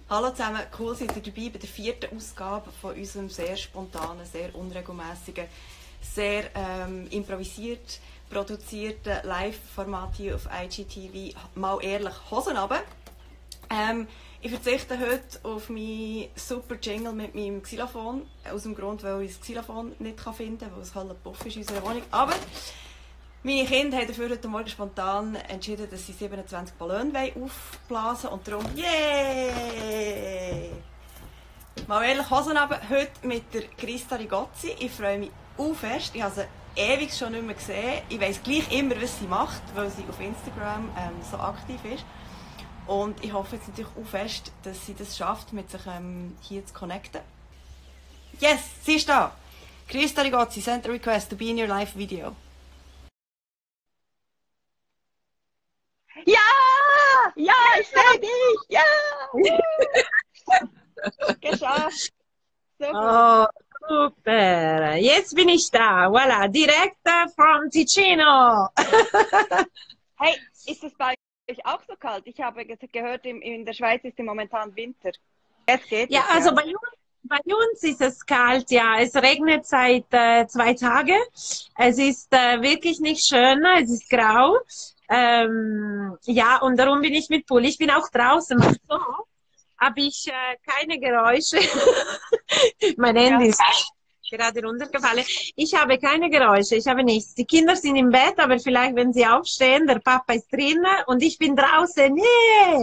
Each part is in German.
Hallo zusammen, cool seid ihr dabei bei der 4. Ausgabe von unserem sehr spontanen, sehr unregelmäßigen, sehr improvisiert produzierten Live-Format hier auf IGTV. Mal ehrlich, Hosen runter. Ich verzichte heute auf meinen super Jingle mit meinem Xylophon, aus dem Grund, weil ich das Xylophon nicht finden kann, weil es halt Puff ist in unserer Wohnung. Aber meine Kinder haben dafür heute Morgen spontan entschieden, dass sie 27 Ballone aufblasen wollen und darum, yay! Mal ehrlich, Hosen runter, heute mit der Christa Rigozzi. Ich freue mich fest. Ich habe sie ewig schon nicht mehr gesehen. Ich weiss gleich immer, was sie macht, weil sie auf Instagram so aktiv ist. Und ich hoffe jetzt natürlich auch fest, dass sie das schafft, mit sich hier zu connecten. Yes, sie ist da! Christa Rigozzi, send a request to be in your live video. Ja! Ja, ich sehe dich! Ja! Geschafft! So gut. Oh, super! Jetzt bin ich da. Voilà, direkt from Ticino. Hey, ist es bei euch auch so kalt? Ich habe gehört, in der Schweiz ist im momentan Winter. Es geht. Ja, also bei uns ist es kalt, ja. Es regnet seit 2 Tagen. Es ist wirklich nicht schön, es ist grau. Ja, und darum bin ich mit Pulli. Ich bin auch draußen. Und so habe ich keine Geräusche. Mein Handy ist gerade runtergefallen. Ich habe keine Geräusche, ich habe nichts. Die Kinder sind im Bett, aber vielleicht, wenn sie aufstehen, der Papa ist drinnen und ich bin draußen. Yeah!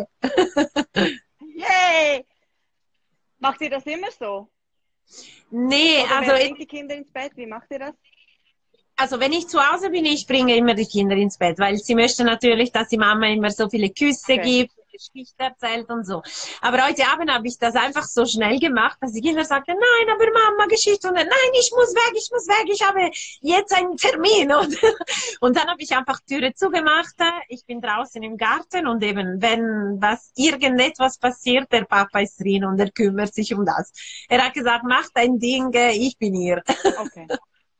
Yay! Macht ihr das immer so? Nee, Oder also wer bringt die Kinder ins Bett? Wie macht ihr das? Also wenn ich zu Hause bin, ich bringe immer die Kinder ins Bett, weil sie möchten natürlich, dass die Mama immer so viele Küsse gibt, Geschichte erzählt und so. Aber heute Abend habe ich das einfach so schnell gemacht, dass die Kinder sagten, nein, aber Mama, Geschichte. Und dann, nein, ich muss weg, ich habe jetzt einen Termin. Und dann habe ich einfach Türe zugemacht. Ich bin draußen im Garten und eben, wenn irgendetwas passiert, der Papa ist drin und er kümmert sich um das. Er hat gesagt, mach dein Ding, ich bin hier. Okay.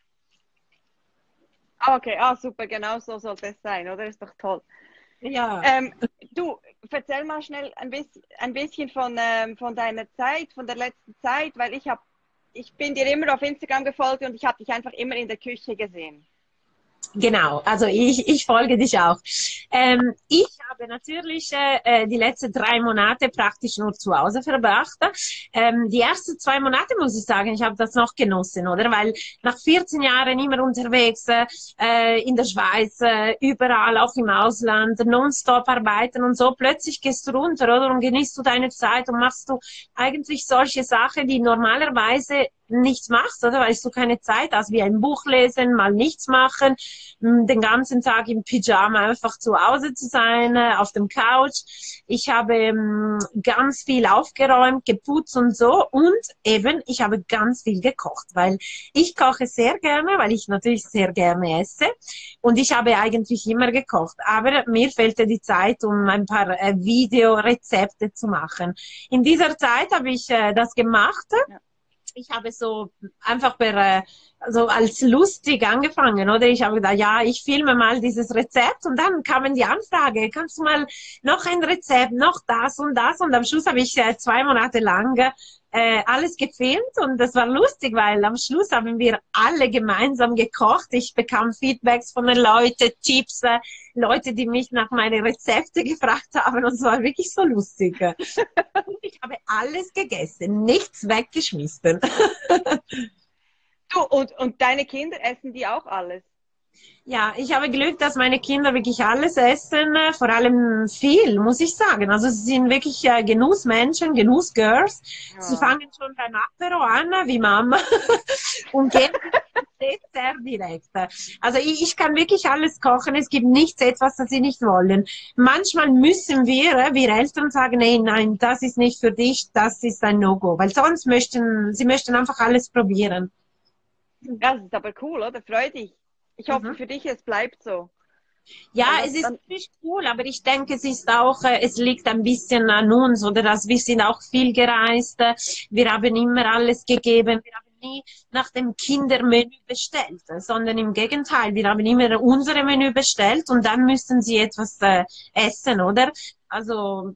Okay, super, genau so sollte es sein, oder? Ist doch toll. Ja. Du, erzähl mal schnell ein bisschen von deiner Zeit, von der letzten Zeit, weil ich bin dir immer auf Instagram gefolgt und ich habe dich einfach immer in der Küche gesehen. Genau, also ich folge dich auch. Ich habe natürlich die letzten 3 Monate praktisch nur zu Hause verbracht. Die ersten 2 Monate, muss ich sagen, ich habe das noch genossen, oder? Weil nach 14 Jahren immer unterwegs, in der Schweiz, überall, auch im Ausland, nonstop arbeiten und so, plötzlich gehst du runter, oder? Und genießt du deine Zeit und machst du eigentlich solche Sachen, die normalerweise nichts machst, oder? Weil du keine Zeit hast, wie ein Buch lesen, mal nichts machen, den ganzen Tag im Pyjama einfach zu Hause zu sein, auf dem Couch. Ich habe ganz viel aufgeräumt, geputzt und so und eben, ich habe ganz viel gekocht, weil ich koche sehr gerne, weil ich natürlich sehr gerne esse und ich habe eigentlich immer gekocht, aber mir fehlte die Zeit, um ein paar Videorezepte zu machen. In dieser Zeit habe ich das gemacht. Ja. Ich habe so einfach so als lustig angefangen, oder? Ich habe gedacht, ja, ich filme mal dieses Rezept und dann kamen die Anfrage, kannst du mal noch ein Rezept, noch das und das und am Schluss habe ich 2 Monate lang alles gefilmt und das war lustig, weil am Schluss haben wir alle gemeinsam gekocht. Ich bekam Feedbacks von den Leuten, Tipps, Leute, die mich nach meinen Rezepten gefragt haben und es war wirklich so lustig. Und ich habe alles gegessen, nichts weggeschmissen. Du, und deine Kinder, essen die auch alles? Ja, ich habe Glück, dass meine Kinder wirklich alles essen, vor allem viel, muss ich sagen. Also sie sind wirklich Genussmenschen, Genussgirls. Ja. Sie fangen schon beim Apero an, wie Mama, und gehen sehr direkt. Also ich kann wirklich alles kochen, es gibt nichts etwas, das sie nicht wollen. Manchmal müssen wir Eltern sagen, nein, das ist nicht für dich, das ist ein No-Go, weil sonst sie möchten einfach alles probieren. Das ist aber cool, oder? Freu dich. Ich hoffe für dich, es bleibt so. Ja, es ist natürlich cool, aber ich denke, es ist auch, es liegt ein bisschen an uns, oder? Dass wir sind auch viel gereist, wir haben immer alles gegeben, wir haben nie nach dem Kindermenü bestellt, sondern im Gegenteil, wir haben immer unsere Menü bestellt und dann müssen sie etwas essen, oder? Also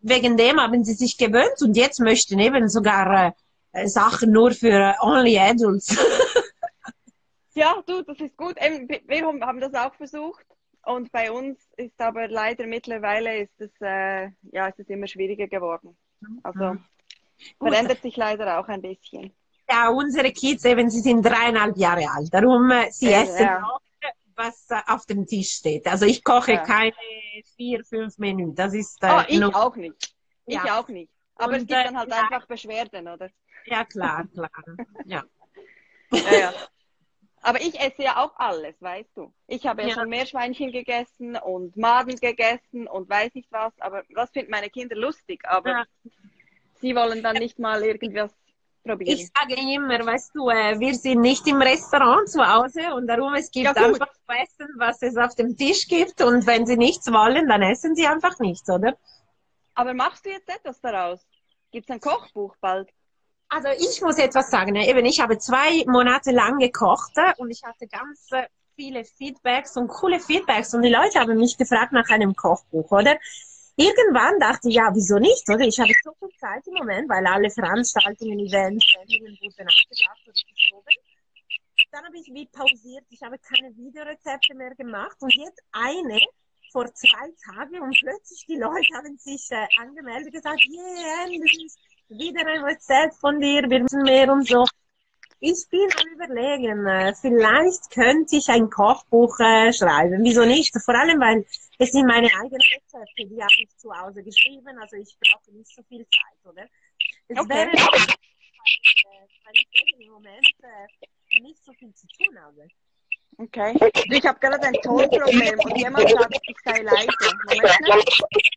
wegen dem haben sie sich gewöhnt und jetzt möchten eben sogar Sachen nur für Only Adults. Ja, du, das ist gut. Wir haben das auch versucht und bei uns ist aber leider mittlerweile ist es immer schwieriger geworden. Also verändert sich leider auch ein bisschen. Ja, unsere Kids eben, sie sind 3,5 Jahre alt. Darum, sie essen auch, was auf dem Tisch steht. Also ich koche keine 4, 5 Menü. Das ist ich auch nicht. Ich auch nicht. Aber Und, es gibt dann halt einfach Beschwerden, oder? Ja, klar. Ja. Ja. Aber ich esse ja auch alles, weißt du. Ich habe ja schon Meerschweinchen gegessen und Maden gegessen und weiß nicht was. Aber das finden meine Kinder lustig. Aber sie wollen dann nicht mal irgendwas probieren. Ich sage immer, weißt du, wir sind nicht im Restaurant zu Hause und darum, es gibt einfach zu essen, was es auf dem Tisch gibt. Und wenn sie nichts wollen, dann essen sie einfach nichts, oder? Aber machst du jetzt etwas daraus? Gibt es ein Kochbuch bald? Also ich muss etwas sagen. Eben, ich habe 2 Monate lang gekocht und ich hatte ganz viele Feedbacks und coole Feedbacks und die Leute haben mich gefragt nach einem Kochbuch, oder? Irgendwann dachte ich, ja, wieso nicht, oder? Ich habe so viel Zeit im Moment, weil alle Veranstaltungen, Events, Sendungen wurden abgesagt oder verschoben. Dann habe ich wie pausiert, ich habe keine Videorezepte mehr gemacht und jetzt eine vor 2 Tagen und plötzlich die Leute haben sich angemeldet und gesagt, yeah, das ist wieder ein Rezept von dir, wir müssen mehr und so. Ich bin am Überlegen, vielleicht könnte ich ein Kochbuch schreiben. Wieso nicht? Vor allem, weil es sind meine eigenen Rezepte, die habe ich zu Hause geschrieben, also ich brauche nicht so viel Zeit, oder? Es wäre, weil ich im Moment nicht so viel zu tun habe. Okay. Ich habe gerade ein Tonproblem und jemand sagt, ich sei leise. Moment.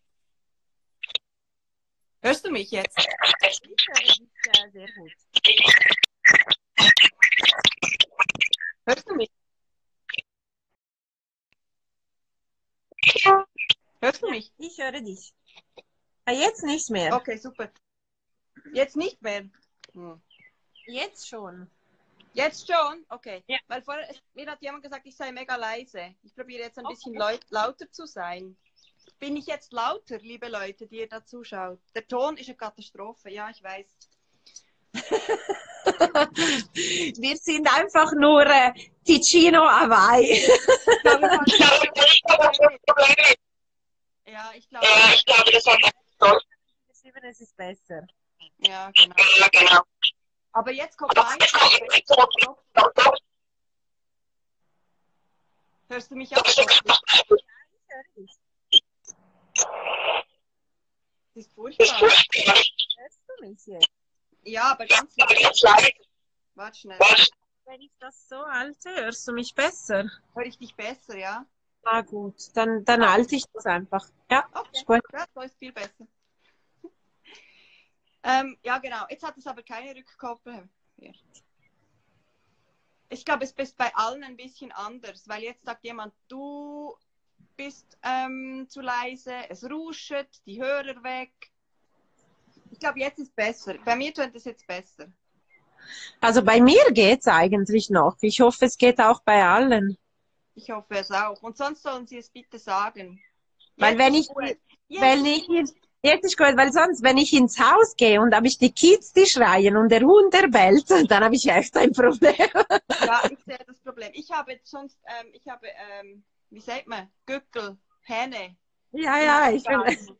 Hörst du mich jetzt? Ich höre dich sehr gut. Hörst du mich? Hörst du mich? Ich höre dich. Jetzt nicht mehr. Okay, super. Jetzt nicht mehr? Jetzt schon. Jetzt schon? Okay. Ja. Weil vorher, mir hat jemand gesagt, ich sei mega leise. Ich probiere jetzt ein bisschen lauter zu sein. Bin ich jetzt lauter, liebe Leute, die ihr da zuschaut? Der Ton ist eine Katastrophe, ja, ich weiß. Wir sind einfach nur Ticino Hawaii. Ja, ich glaube, es ist besser. Ja, genau. Aber jetzt kommt mein. Hörst du mich auch? Ja, ich höre dich. Das ist furchtbar. Hörst du mich jetzt? Ja, aber ganz leise. Warte schnell. Wenn ich das so halte, hörst du mich besser? Höre ich dich besser, ja? Ah gut, dann halte ich das einfach. Ja, Okay, ist gut. ja, so ist viel besser. Ja, genau. Jetzt hat es aber keine Rückkopplung mehr. Ich glaube, es ist bei allen ein bisschen anders, weil jetzt sagt jemand, du bist zu leise, es ruschet, die Hörer weg. Ich glaube, jetzt ist besser. Bei mir tut es jetzt besser. Also bei mir geht es eigentlich noch. Ich hoffe, es geht auch bei allen. Ich hoffe es auch. Und sonst sollen Sie es bitte sagen. Weil wenn ich jetzt ist gut, weil sonst, wenn ich ins Haus gehe und habe ich die Kids, die schreien und der Hund, der bellt, dann habe ich echt ein Problem. Ja, ich sehe das Problem. Ich habe jetzt sonst, wie sagt man, Gückel, Hähne. Ja, ich will.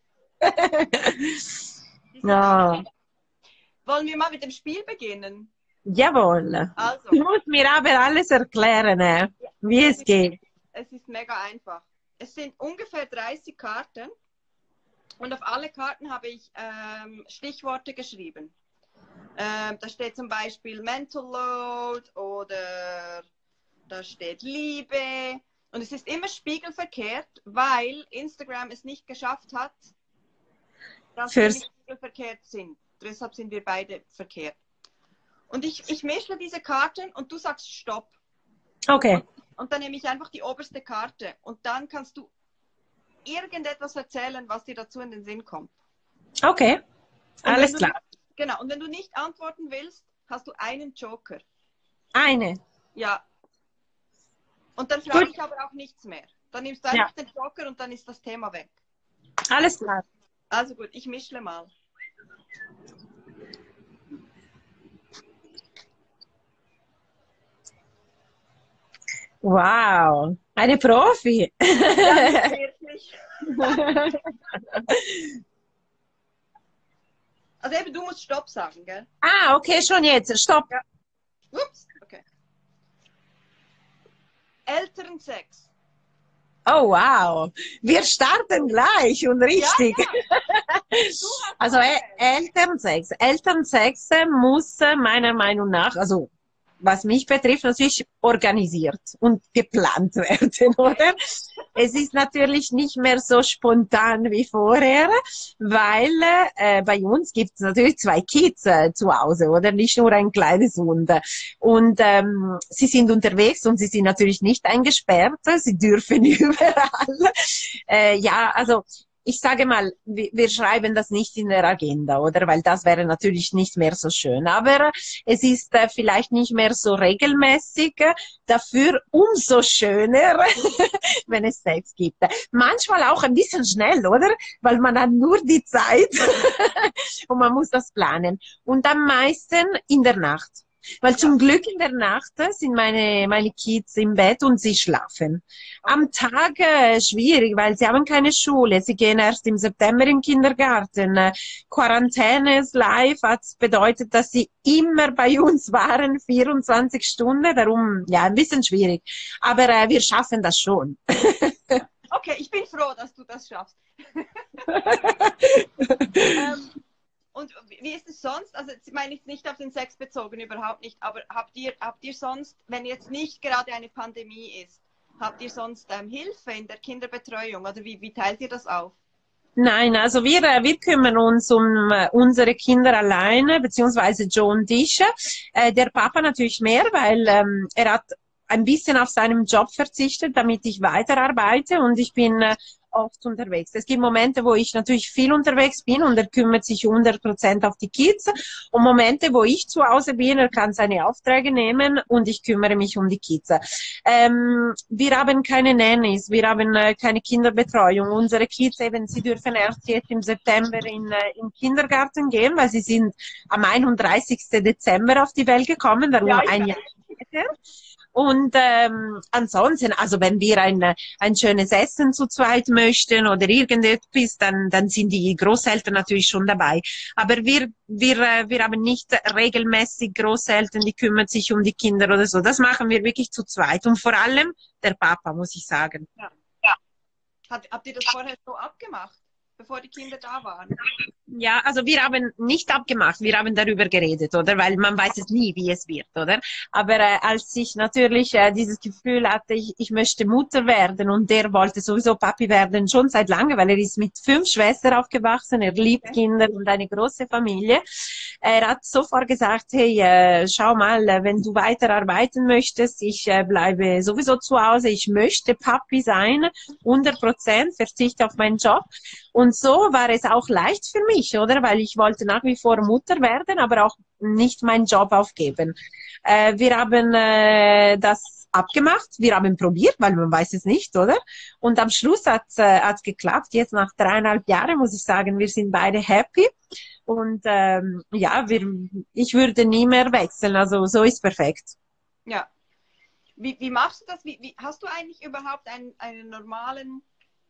Ja. Wollen wir mal mit dem Spiel beginnen? Jawohl. Also. Du musst mir aber alles erklären, wie es geht. Es ist mega einfach. Es sind ungefähr 30 Karten und auf alle Karten habe ich Stichworte geschrieben. Da steht zum Beispiel Mental Load oder da steht Liebe. Und es ist immer spiegelverkehrt, weil Instagram es nicht geschafft hat, dass wir nicht spiegelverkehrt sind. Deshalb sind wir beide verkehrt. Und ich mische diese Karten und du sagst Stopp. Okay. Und dann nehme ich einfach die oberste Karte. Und dann kannst du irgendetwas erzählen, was dir dazu in den Sinn kommt. Okay, alles klar. Genau, und wenn du nicht antworten willst, hast du einen Joker. Eine? Ja. Und dann frage ich aber auch nichts mehr. Dann nimmst du einfach den Joker und dann ist das Thema weg. Alles klar. Also gut, ich mischle mal. Wow, eine Profi. Ja, nicht wirklich. Also eben, du musst Stopp sagen, gell? Ah, okay, schon jetzt. Stopp. Ja. Ups, okay. Elternsex. Oh, wow. Wir starten gleich und richtig. Ja, ja. Also Elternsex. Elternsex muss meiner Meinung nach, also was mich betrifft, natürlich organisiert und geplant werden, oder? Es ist natürlich nicht mehr so spontan wie vorher, weil bei uns gibt es natürlich 2 Kids zu Hause, oder? Nicht nur ein kleines Hund. Und sie sind unterwegs und sie sind natürlich nicht eingesperrt, sie dürfen überall. Ja, also ich sage mal, wir schreiben das nicht in der Agenda, oder? Weil das wäre natürlich nicht mehr so schön. Aber es ist vielleicht nicht mehr so regelmäßig, dafür umso schöner, wenn es Sex gibt. Manchmal auch ein bisschen schnell, oder? Weil man hat nur die Zeit und man muss das planen. Und am meisten in der Nacht. Weil zum Glück in der Nacht sind meine Kids im Bett und sie schlafen. Am Tag schwierig, weil sie haben keine Schule. Sie gehen erst im September in den Kindergarten. Quarantäne ist live, hat bedeutet, dass sie immer bei uns waren, 24 Stunden. Darum, ja, ein bisschen schwierig. Aber wir schaffen das schon. Okay, ich bin froh, dass du das schaffst. Und wie ist es sonst? Also ich meine jetzt nicht auf den Sex bezogen, überhaupt nicht, aber habt ihr sonst, wenn jetzt nicht gerade eine Pandemie ist, habt ihr sonst Hilfe in der Kinderbetreuung oder wie teilt ihr das auf? Nein, also wir kümmern uns um unsere Kinder alleine, beziehungsweise Joe und ich. Der Papa natürlich mehr, weil er hat ein bisschen auf seinem Job verzichtet, damit ich weiterarbeite und ich bin oft unterwegs. Es gibt Momente, wo ich natürlich viel unterwegs bin und er kümmert sich 100% auf die Kids und Momente, wo ich zu Hause bin, er kann seine Aufträge nehmen und ich kümmere mich um die Kids. Wir haben keine Nannies, wir haben keine Kinderbetreuung. Unsere Kids eben, sie dürfen erst jetzt im September in Kindergarten gehen, weil sie sind am 31. Dezember auf die Welt gekommen, darum Ja, ein Jahr später. Und ansonsten, also wenn wir ein schönes Essen zu zweit möchten oder irgendetwas, dann sind die Großeltern natürlich schon dabei. Aber wir haben nicht regelmäßig Großeltern, die kümmern sich um die Kinder oder so. Das machen wir wirklich zu zweit. Und vor allem der Papa, muss ich sagen. Ja. Ja. Habt ihr das vorher so abgemacht, bevor die Kinder da waren? Ja, also wir haben nicht abgemacht, wir haben darüber geredet, oder? Weil man weiß es nie, wie es wird, oder? Aber als ich natürlich dieses Gefühl hatte, ich möchte Mutter werden und der wollte sowieso Papi werden, schon seit lange, weil er ist mit 5 Schwestern aufgewachsen, er liebt Kinder und eine große Familie. Er hat sofort gesagt, hey, schau mal, wenn du weiter arbeiten möchtest, ich bleibe sowieso zu Hause, ich möchte Papi sein, 100%, verzichte auf meinen Job. Und so war es auch leicht für mich, oder? Weil ich wollte nach wie vor Mutter werden, aber auch nicht meinen Job aufgeben. Wir haben das abgemacht, wir haben probiert, weil man weiß es nicht, oder? Und am Schluss hat's geklappt. Jetzt nach 3,5 Jahren muss ich sagen, wir sind beide happy. Und ja, ich würde nie mehr wechseln. Also so ist perfekt. Ja. Wie machst du das? Hast du eigentlich überhaupt einen normalen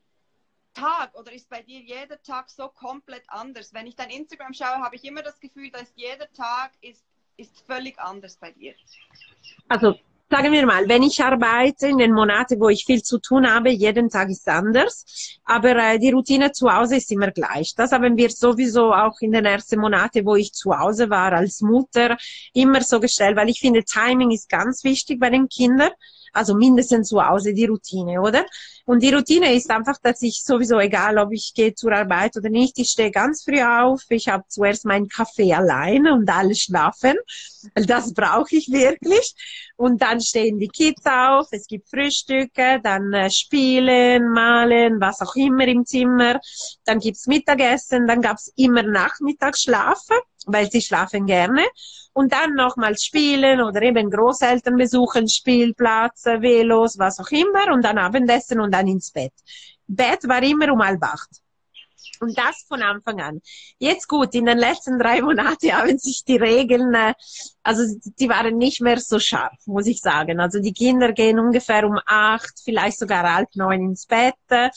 Tag oder ist bei dir jeder Tag so komplett anders? Wenn ich dein Instagram schaue, habe ich immer das Gefühl, dass jeder Tag ist völlig anders bei dir. Also sagen wir mal, wenn ich arbeite in den Monaten, wo ich viel zu tun habe, jeden Tag ist anders, aber die Routine zu Hause ist immer gleich. Das haben wir sowieso auch in den ersten Monaten, wo ich zu Hause war als Mutter, immer so gestellt, weil ich finde, Timing ist ganz wichtig bei den Kindern. Also mindestens zu Hause die Routine, oder? Und die Routine ist einfach, dass ich sowieso, egal ob ich gehe zur Arbeit oder nicht, ich stehe ganz früh auf, ich habe zuerst meinen Kaffee alleine und alle schlafen. Das brauche ich wirklich. Und dann stehen die Kids auf, es gibt Frühstücke, dann spielen, malen, was auch immer im Zimmer. Dann gibt's Mittagessen, dann gab's immer Nachmittagsschlafen, weil sie schlafen gerne. Und dann nochmals spielen oder eben Großeltern besuchen, Spielplatz, Velos, was auch immer. Und dann Abendessen und dann ins Bett. Bett war immer um 7:30. Und das von Anfang an. Jetzt gut, in den letzten 3 Monaten haben sich die Regeln, also die waren nicht mehr so scharf, muss ich sagen. Also die Kinder gehen ungefähr um 8, vielleicht sogar 8, 9 ins Bett.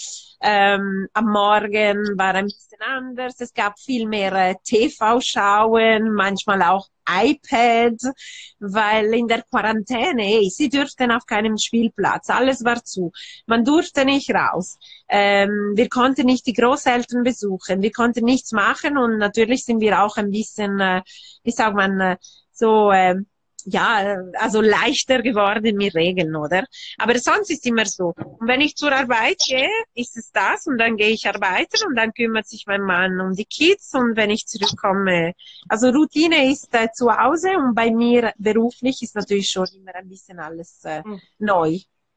Am Morgen war ein bisschen anders. Es gab viel mehr TV-Schauen, manchmal auch iPad, weil in der Quarantäne, sie dürften auf keinem Spielplatz, alles war zu. Man durfte nicht raus. Wir konnten nicht die Großeltern besuchen, wir konnten nichts machen und natürlich sind wir auch ein bisschen, wie sagt man, so, ja, also leichter geworden mit Regeln, oder? Aber sonst ist immer so. Und wenn ich zur Arbeit gehe, ist es das und dann gehe ich arbeiten und dann kümmert sich mein Mann um die Kids und wenn ich zurückkomme, also Routine ist zu Hause und bei mir beruflich ist natürlich schon immer ein bisschen alles neu.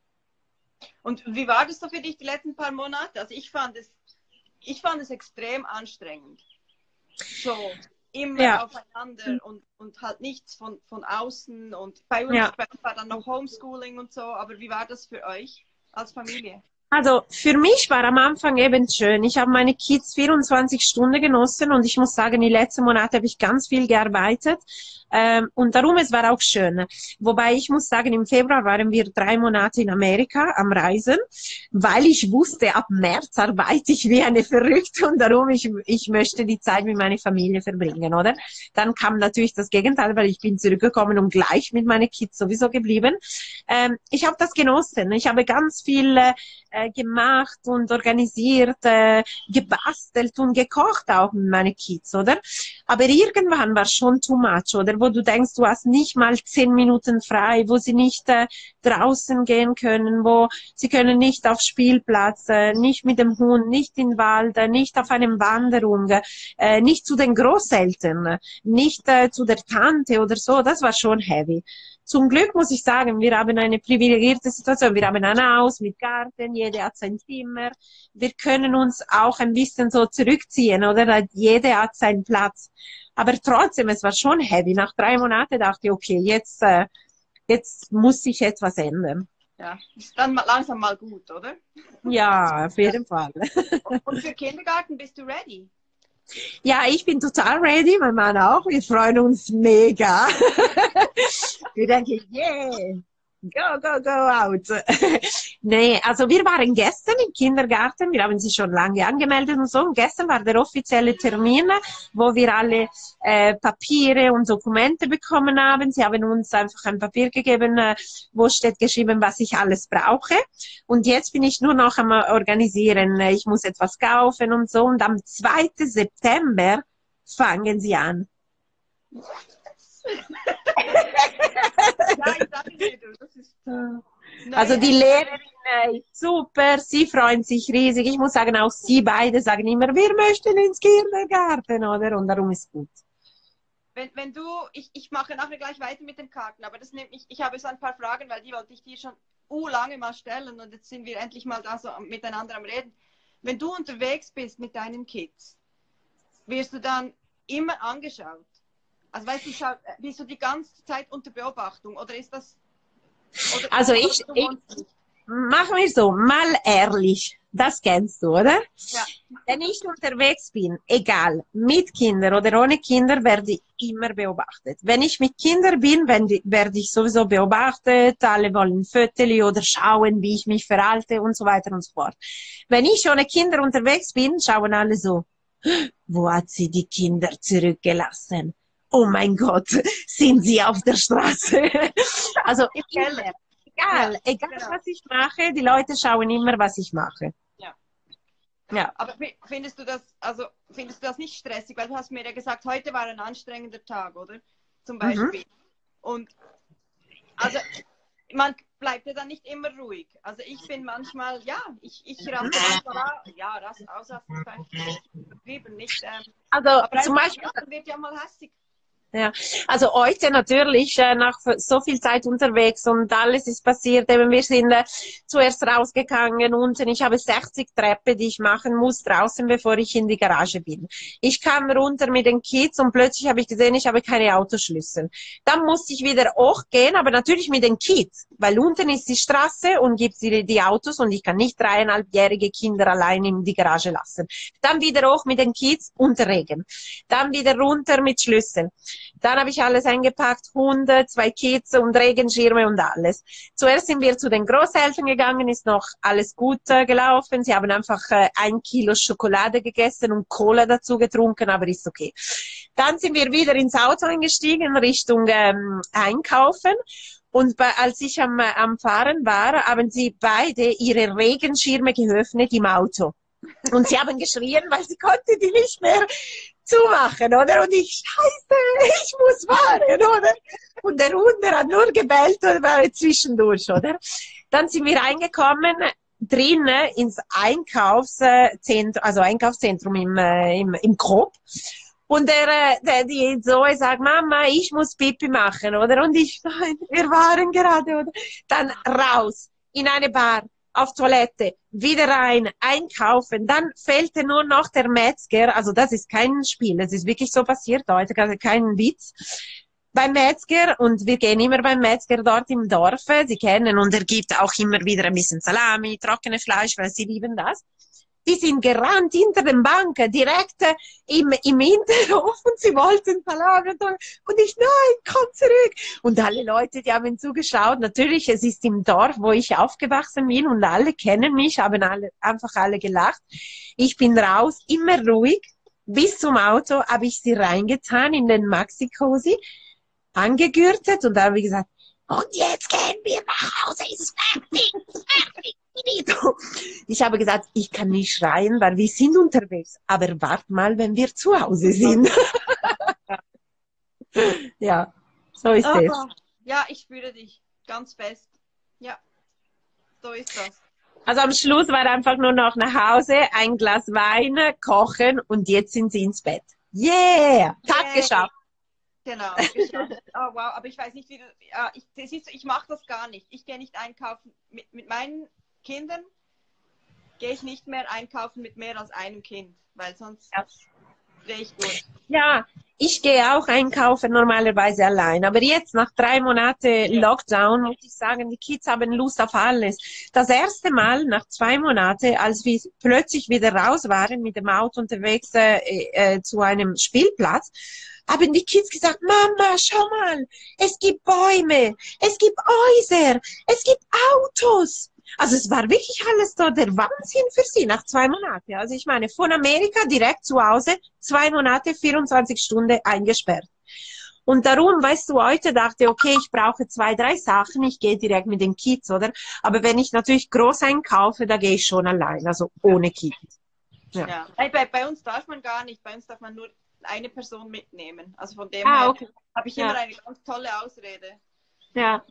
Und wie war das so für dich die letzten paar Monate? Also ich fand es extrem anstrengend. So immer aufeinander und halt nichts von außen. Und bei uns war dann noch Homeschooling und so. Aber wie war das für euch als Familie? Also für mich war am Anfang eben schön. Ich habe meine Kids 24 Stunden genossen und ich muss sagen, die letzten Monate habe ich ganz viel gearbeitet. Und darum, es war auch schön. Wobei ich muss sagen, im Februar waren wir 3 Monate in Amerika am Reisen, weil ich wusste, ab März arbeite ich wie eine Verrückte und darum, ich möchte die Zeit mit meiner Familie verbringen, oder? Dann kam natürlich das Gegenteil, weil ich bin zurückgekommen und gleich mit meinen Kids sowieso geblieben. Ich habe das genossen. Ich habe ganz viel gemacht und organisiert, gebastelt und gekocht auch mit meinen Kids, oder? Aber irgendwann war schon too much, oder? Wo du denkst, du hast nicht mal 10 Minuten frei, wo sie nicht draußen gehen können, wo sie können nicht auf Spielplatz, nicht mit dem Hund, nicht in den Wald, nicht auf einer Wanderung, nicht zu den Großeltern, nicht zu der Tante oder so. Das war schon heavy. Zum Glück muss ich sagen, wir haben eine privilegierte Situation. Wir haben ein Haus mit Garten, jeder hat sein Zimmer. Wir können uns auch ein bisschen so zurückziehen, oder? Jeder hat seinen Platz. Aber trotzdem, es war schon heavy. Nach 3 Monaten dachte ich, okay, jetzt muss sich etwas ändern. Ja, ist dann langsam mal gut, oder? Ja, auf jeden Fall. Und für Kindergarten bist du ready? Ja, ich bin total ready, mein Mann auch. Wir freuen uns mega. Wir denken, yeah, go out. Nee, also wir waren gestern im Kindergarten, wir haben sie schon lange angemeldet und so. Und gestern war der offizielle Termin, wo wir alle Papiere und Dokumente bekommen haben. Sie haben uns einfach ein Papier gegeben, wo steht geschrieben, was ich alles brauche. Und jetzt bin ich nur noch am Organisieren. Ich muss etwas kaufen und so. Und am 2. September fangen sie an. Ja, ich sage dir, das ist... Also die Lehrerin ist super, sie freuen sich riesig. Ich muss sagen, auch sie beide sagen immer, wir möchten ins Kindergarten, oder? Und darum ist gut. Wenn du, ich mache nachher gleich weiter mit den Karten, aber das nimmt mich, ich habe so ein paar Fragen, weil die wollte ich dir schon lange mal stellen und jetzt sind wir endlich mal da so miteinander am Reden. Wenn du unterwegs bist mit deinen Kids, wirst du dann immer angeschaut? Also weißt du, bist du die ganze Zeit unter Beobachtung oder ist das... Oder also machen wir so, mal ehrlich, das kennst du, oder? Ja. Wenn ich unterwegs bin, egal, mit Kindern oder ohne Kinder, werde ich immer beobachtet. Wenn ich mit Kindern bin, werde ich sowieso beobachtet, alle wollen Fotos oder schauen, wie ich mich verhalte und so weiter und so fort. Wenn ich ohne Kinder unterwegs bin, schauen alle so, wo hat sie die Kinder zurückgelassen? Oh mein Gott, sind sie auf der Straße? Also egal, genau. Was ich mache, die Leute schauen immer, was ich mache. Ja. Aber findest du das nicht stressig? Weil du hast mir ja gesagt, heute war ein anstrengender Tag, oder? Zum Beispiel. Und also man bleibt ja dann nicht immer ruhig. Also ich bin manchmal, ich raste ausrasten, übertrieben, nicht. Also aber zum Beispiel wird ja mal hässig. Ja, also heute natürlich nach so viel Zeit unterwegs und alles ist passiert. Eben wir sind zuerst rausgegangen unten. Ich habe 60 Treppen, die ich machen muss draußen, bevor ich in die Garage bin. Ich kam runter mit den Kids und plötzlich habe ich gesehen, ich habe keine Autoschlüssel. Dann musste ich wieder hochgehen, aber natürlich mit den Kids, weil unten ist die Straße und gibt die Autos und ich kann nicht 3,5-jährige Kinder allein in die Garage lassen. Dann wieder hoch mit den Kids unter Regen. Dann wieder runter mit Schlüsseln. Dann habe ich alles eingepackt, Hunde, 2 Kids und Regenschirme und alles. Zuerst sind wir zu den Großeltern gegangen, ist noch alles gut gelaufen. Sie haben einfach 1 Kilo Schokolade gegessen und Cola dazu getrunken, aber ist okay. Dann sind wir wieder ins Auto eingestiegen, Richtung Einkaufen. Und als ich am Fahren war, haben sie beide ihre Regenschirme geöffnet im Auto. Und sie haben geschrien, weil sie konnten die nicht mehr zumachen, oder? Und ich, Scheiße, ich muss fahren, oder? Und der Hund, der hat nur gebellt und war zwischendurch, oder? Dann sind wir eingekommen, drinnen ins Einkaufszentrum, also Einkaufszentrum im Coop. Und die Zoe sagt, Mama, ich muss Pipi machen, oder? Und ich, nein, wir waren gerade, oder? Dann raus, in eine Bar, auf Toilette, wieder rein, einkaufen, dann fehlte nur noch der Metzger, also das ist kein Spiel, es ist wirklich so passiert heute, also kein Witz, beim Metzger, und wir gehen immer beim Metzger dort im Dorf, Sie kennen, und er gibt auch immer wieder ein bisschen Salami, trockene Fleisch, weil sie lieben das. Die sind gerannt hinter den Banken, direkt im Hinterhof, und sie wollten Salami. Und ich, nein, komm zurück. Und alle Leute, die haben zugeschaut. Natürlich, es ist im Dorf, wo ich aufgewachsen bin, und alle kennen mich, haben einfach alle gelacht. Ich bin raus, immer ruhig. Bis zum Auto habe ich sie reingetan in den Maxi-Cosi, angegürtet, und da habe ich gesagt, und jetzt gehen wir nach Hause, ist es fertig, fertig. Ich habe gesagt, ich kann nicht schreien, weil wir sind unterwegs. Aber wart mal, wenn wir zu Hause sind. Ja, so ist es. Ja, ich fühle dich ganz fest. Ja, so ist das. Also am Schluss war einfach nur noch nach Hause, ein Glas Wein, kochen, und jetzt sind sie ins Bett. Yeah! Tag geschafft. Genau, geschafft. Oh wow, aber ich weiß nicht, wie du... Ja, ich mache das gar nicht. Ich gehe nicht einkaufen mit meinen Kindern, gehe ich nicht mehr einkaufen mit mehr als einem Kind, weil sonst drehe ich durch. Ja, ich gehe auch einkaufen normalerweise allein, aber jetzt nach 3 Monaten Lockdown muss ich sagen, die Kids haben Lust auf alles. Das erste Mal nach 2 Monaten, als wir plötzlich wieder raus waren mit dem Auto unterwegs zu einem Spielplatz, haben die Kids gesagt, Mama, schau mal, es gibt Bäume, es gibt Häuser, es gibt Autos. Also es war wirklich alles da der Wahnsinn für sie nach 2 Monaten. Also ich meine, von Amerika direkt zu Hause, 2 Monate, 24 Stunden eingesperrt. Und darum, weißt du, heute dachte, okay, ich brauche 2, 3 Sachen, ich gehe direkt mit den Kids, oder? Aber wenn ich natürlich groß einkaufe, da gehe ich schon allein, also ohne Kids. Ja. Bei uns darf man gar nicht, bei uns darf man nur eine Person mitnehmen. Also von dem her okay. Habe ich immer eine ganz tolle Ausrede. Ja.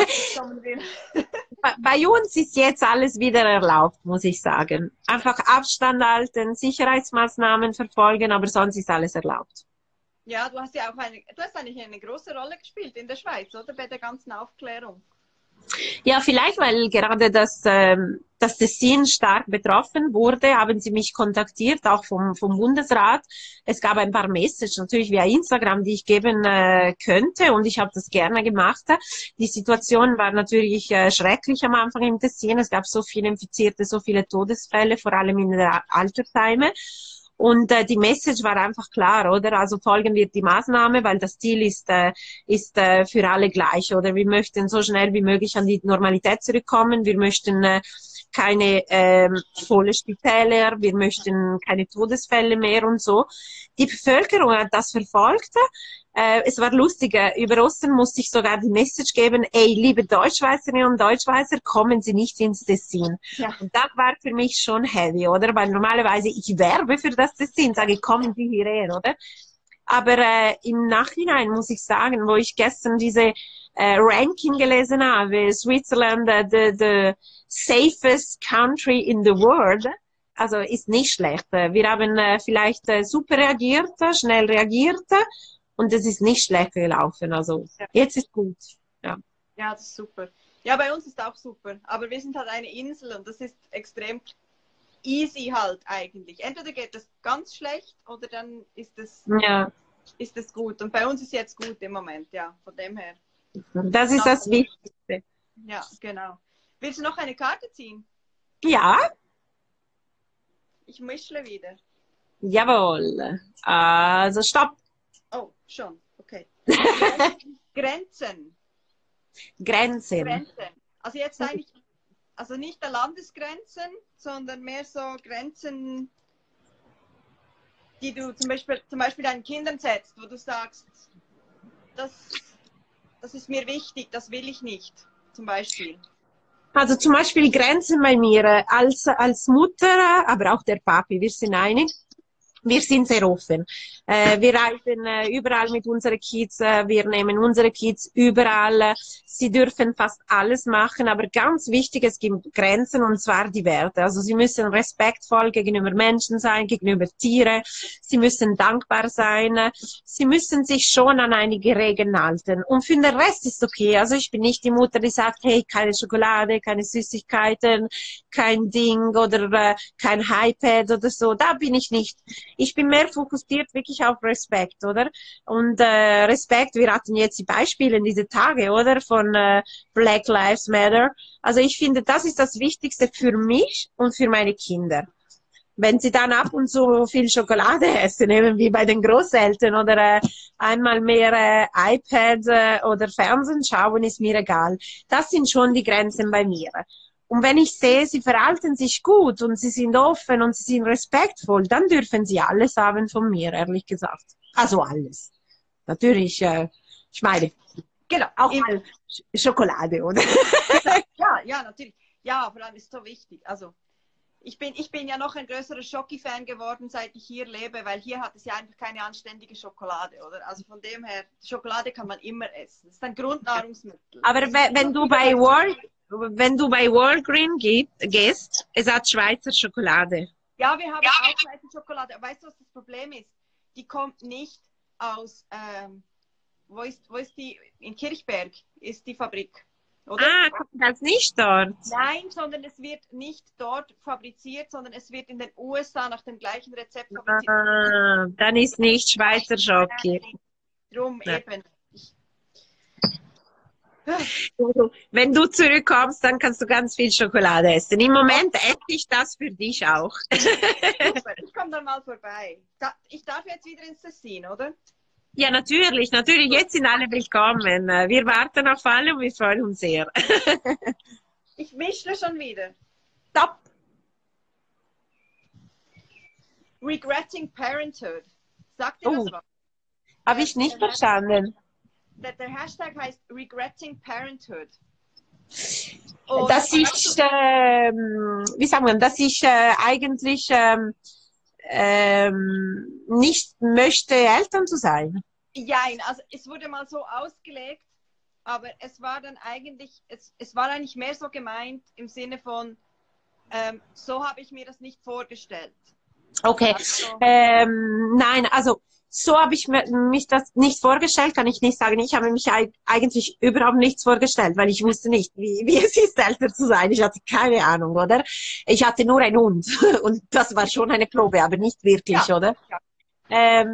Bei uns ist jetzt alles wieder erlaubt, muss ich sagen. Einfach Abstand halten, Sicherheitsmaßnahmen verfolgen, aber sonst ist alles erlaubt. Ja, du hast ja auch eigentlich eine große Rolle gespielt in der Schweiz, oder? Bei der ganzen Aufklärung. Ja, vielleicht, weil gerade das Tessin stark betroffen wurde, haben sie mich kontaktiert, auch vom Bundesrat. Es gab ein paar Messages, natürlich via Instagram, die ich geben könnte, und ich habe das gerne gemacht. Die Situation war natürlich schrecklich am Anfang im Tessin. Es gab so viele Infizierte, so viele Todesfälle, vor allem in der Altersheime. Und die Message war einfach klar, oder? Also folgen wir die Maßnahme, weil das Ziel ist für alle gleich, oder? Wir möchten so schnell wie möglich an die Normalität zurückkommen. Wir möchten keine volle Spitäler, wir möchten keine Todesfälle mehr und so. Die Bevölkerung hat das verfolgt. Es war lustig, über Ostern musste ich sogar die Message geben, ey, liebe Deutschschweizerinnen und Deutschschweizer, kommen Sie nicht ins Tessin. Ja. Und das war für mich schon heavy, oder? Weil normalerweise ich werbe für das Tessin, sage, kommen Sie hierher, oder? Aber im Nachhinein muss ich sagen, wo ich gestern diese Ranking gelesen habe, Switzerland, the safest country in the world, also ist nicht schlecht. Wir haben vielleicht super reagiert, schnell reagiert, und es ist nicht schlecht gelaufen. Also jetzt ist gut. Ja. Ja, das ist super. Ja, bei uns ist auch super. Aber wir sind halt eine Insel und das ist extrem easy halt eigentlich. Entweder geht es ganz schlecht oder dann ist es gut. Und bei uns ist jetzt gut im Moment, ja, von dem her. Das ist das Wichtigste. Ja, genau. Willst du noch eine Karte ziehen? Ja. Ich mischle wieder. Jawohl. Also stopp. Oh, schon. Okay. Grenzen. Grenzen. Also jetzt eigentlich, also nicht der Landesgrenzen, sondern mehr so Grenzen, die du zum Beispiel deinen Kindern setzt, wo du sagst, das ist mir wichtig, das will ich nicht, zum Beispiel. Also zum Beispiel Grenzen bei mir als Mutter, aber auch der Papi, wir sind einig. Wir sind sehr offen. Wir reisen überall mit unseren Kids. Wir nehmen unsere Kids überall. Sie dürfen fast alles machen, aber ganz wichtig, es gibt Grenzen, und zwar die Werte. Also sie müssen respektvoll gegenüber Menschen sein, gegenüber Tieren. Sie müssen dankbar sein. Sie müssen sich schon an einige Regeln halten. Und für den Rest ist okay. Also ich bin nicht die Mutter, die sagt, hey, keine Schokolade, keine Süßigkeiten, kein Ding oder kein iPad oder so. Da bin ich nicht. Ich bin mehr fokussiert wirklich auf Respekt, oder? Und Respekt, wir hatten jetzt die Beispiele in diese Tage, oder? Von Black Lives Matter. Also ich finde, das ist das Wichtigste für mich und für meine Kinder. Wenn sie dann ab und zu viel Schokolade essen, eben wie bei den Großeltern, oder einmal mehr iPad oder Fernsehen schauen, ist mir egal. Das sind schon die Grenzen bei mir. Und wenn ich sehe, sie verhalten sich gut und sie sind offen und sie sind respektvoll, dann dürfen sie alles haben von mir, ehrlich gesagt. Also alles. Natürlich, ich meine, genau, auch mal Schokolade, oder? Ja, natürlich. Ja, vor allem ist so wichtig. Also ich bin ja noch ein größerer Schoki-Fan geworden, seit ich hier lebe, weil hier hat es ja einfach keine anständige Schokolade, oder? Also von dem her, Schokolade kann man immer essen. Das ist ein Grundnahrungsmittel. Aber wenn du bei Walgreen gehst, es hat Schweizer Schokolade. Ja, wir haben auch Schweizer Schokolade. Aber weißt du, was das Problem ist? Die kommt nicht aus, wo ist die? In Kirchberg ist die Fabrik. Oder? Ah, kommt das nicht dort? Nein, sondern es wird nicht dort fabriziert, sondern es wird in den USA nach dem gleichen Rezept fabriziert. Ah, dann ist nicht Schweizer Schoki. Drum eben. Wenn du zurückkommst, dann kannst du ganz viel Schokolade essen. Im Moment esse ich das für dich auch. Super, ich komme dann mal vorbei. Ich darf jetzt wieder ins Tessin, oder? Ja, natürlich. Jetzt sind alle willkommen. Wir warten auf alle und wir freuen uns sehr. Ich mischle schon wieder. Top. Regretting Parenthood. Sagt ihr das was? Habe ich nicht verstanden. Der Hashtag heißt Regretting Parenthood. Und das ist, wie sagen wir, das ist eigentlich nicht möchte, Eltern zu sein. Ja, also es wurde mal so ausgelegt, aber es war dann eigentlich, es war eigentlich mehr so gemeint im Sinne von, so habe ich mir das nicht vorgestellt. Okay, also, nein, also so habe ich mich das nicht vorgestellt, kann ich nicht sagen. Ich habe mich eigentlich überhaupt nichts vorgestellt, weil ich wusste nicht, wie es ist, älter zu sein. Ich hatte keine Ahnung, oder? Ich hatte nur einen Hund und das war schon eine Probe, aber nicht wirklich, ja. Oder? Ja.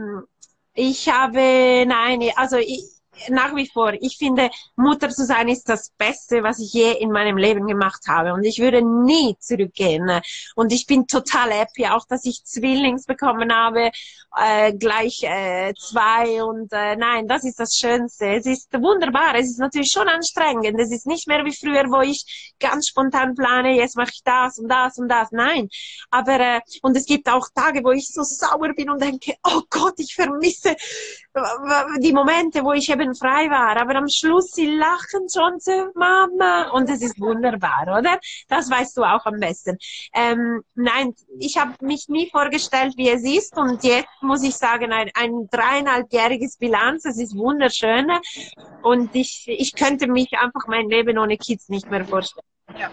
Nach wie vor, ich finde, Mutter zu sein ist das Beste, was ich je in meinem Leben gemacht habe. Und ich würde nie zurückgehen. Und ich bin total happy, auch dass ich Zwillings bekommen habe, gleich 2. Und nein, das ist das Schönste. Es ist wunderbar. Es ist natürlich schon anstrengend. Es ist nicht mehr wie früher, wo ich ganz spontan plane, jetzt mache ich das und das und das. Nein. Aber, und es gibt auch Tage, wo ich so sauer bin und denke, oh Gott, ich vermisse die Momente, wo ich eben frei war, aber am Schluss, sie lachen schon so, Mama, und es ist wunderbar, oder? Das weißt du auch am besten. Nein, ich habe mich nie vorgestellt, wie es ist, und jetzt muss ich sagen, ein 3,5-jähriges Bilanz, es ist wunderschön, und ich könnte mich einfach mein Leben ohne Kids nicht mehr vorstellen. Ja.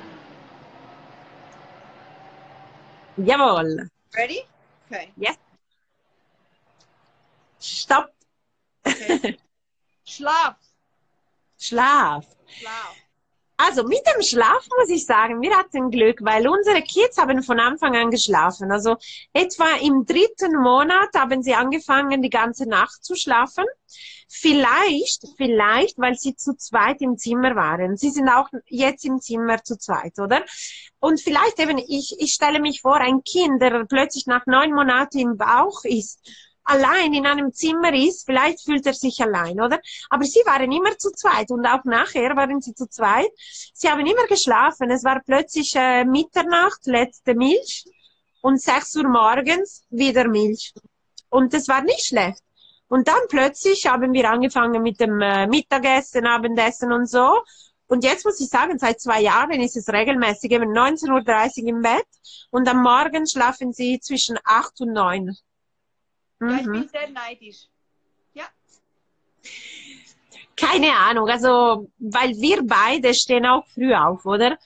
Jawohl. Ready? Okay. Yes. Stopp. Okay. Schlaf. Schlaf. Also mit dem Schlaf muss ich sagen, wir hatten Glück, weil unsere Kids haben von Anfang an geschlafen. Also etwa im 3. Monat haben sie angefangen, die ganze Nacht zu schlafen. Vielleicht, weil sie zu zweit im Zimmer waren. Sie sind auch jetzt im Zimmer zu zweit, oder? Und vielleicht eben, ich stelle mich vor, ein Kind, der plötzlich nach 9 Monaten im Bauch ist, allein in einem Zimmer ist, vielleicht fühlt er sich allein, oder? Aber sie waren immer zu zweit und auch nachher waren sie zu zweit. Sie haben immer geschlafen. Es war plötzlich Mitternacht, letzte Milch und 6 Uhr morgens wieder Milch. Und das war nicht schlecht. Und dann plötzlich haben wir angefangen mit dem Mittagessen, Abendessen und so. Und jetzt muss ich sagen, seit 2 Jahren ist es regelmäßig, eben 19:30 Uhr im Bett und am Morgen schlafen sie zwischen 8 und 9. Ja, ich bin sehr neidisch. Ja. Keine Ahnung, also, weil wir beide stehen auch früh auf, oder?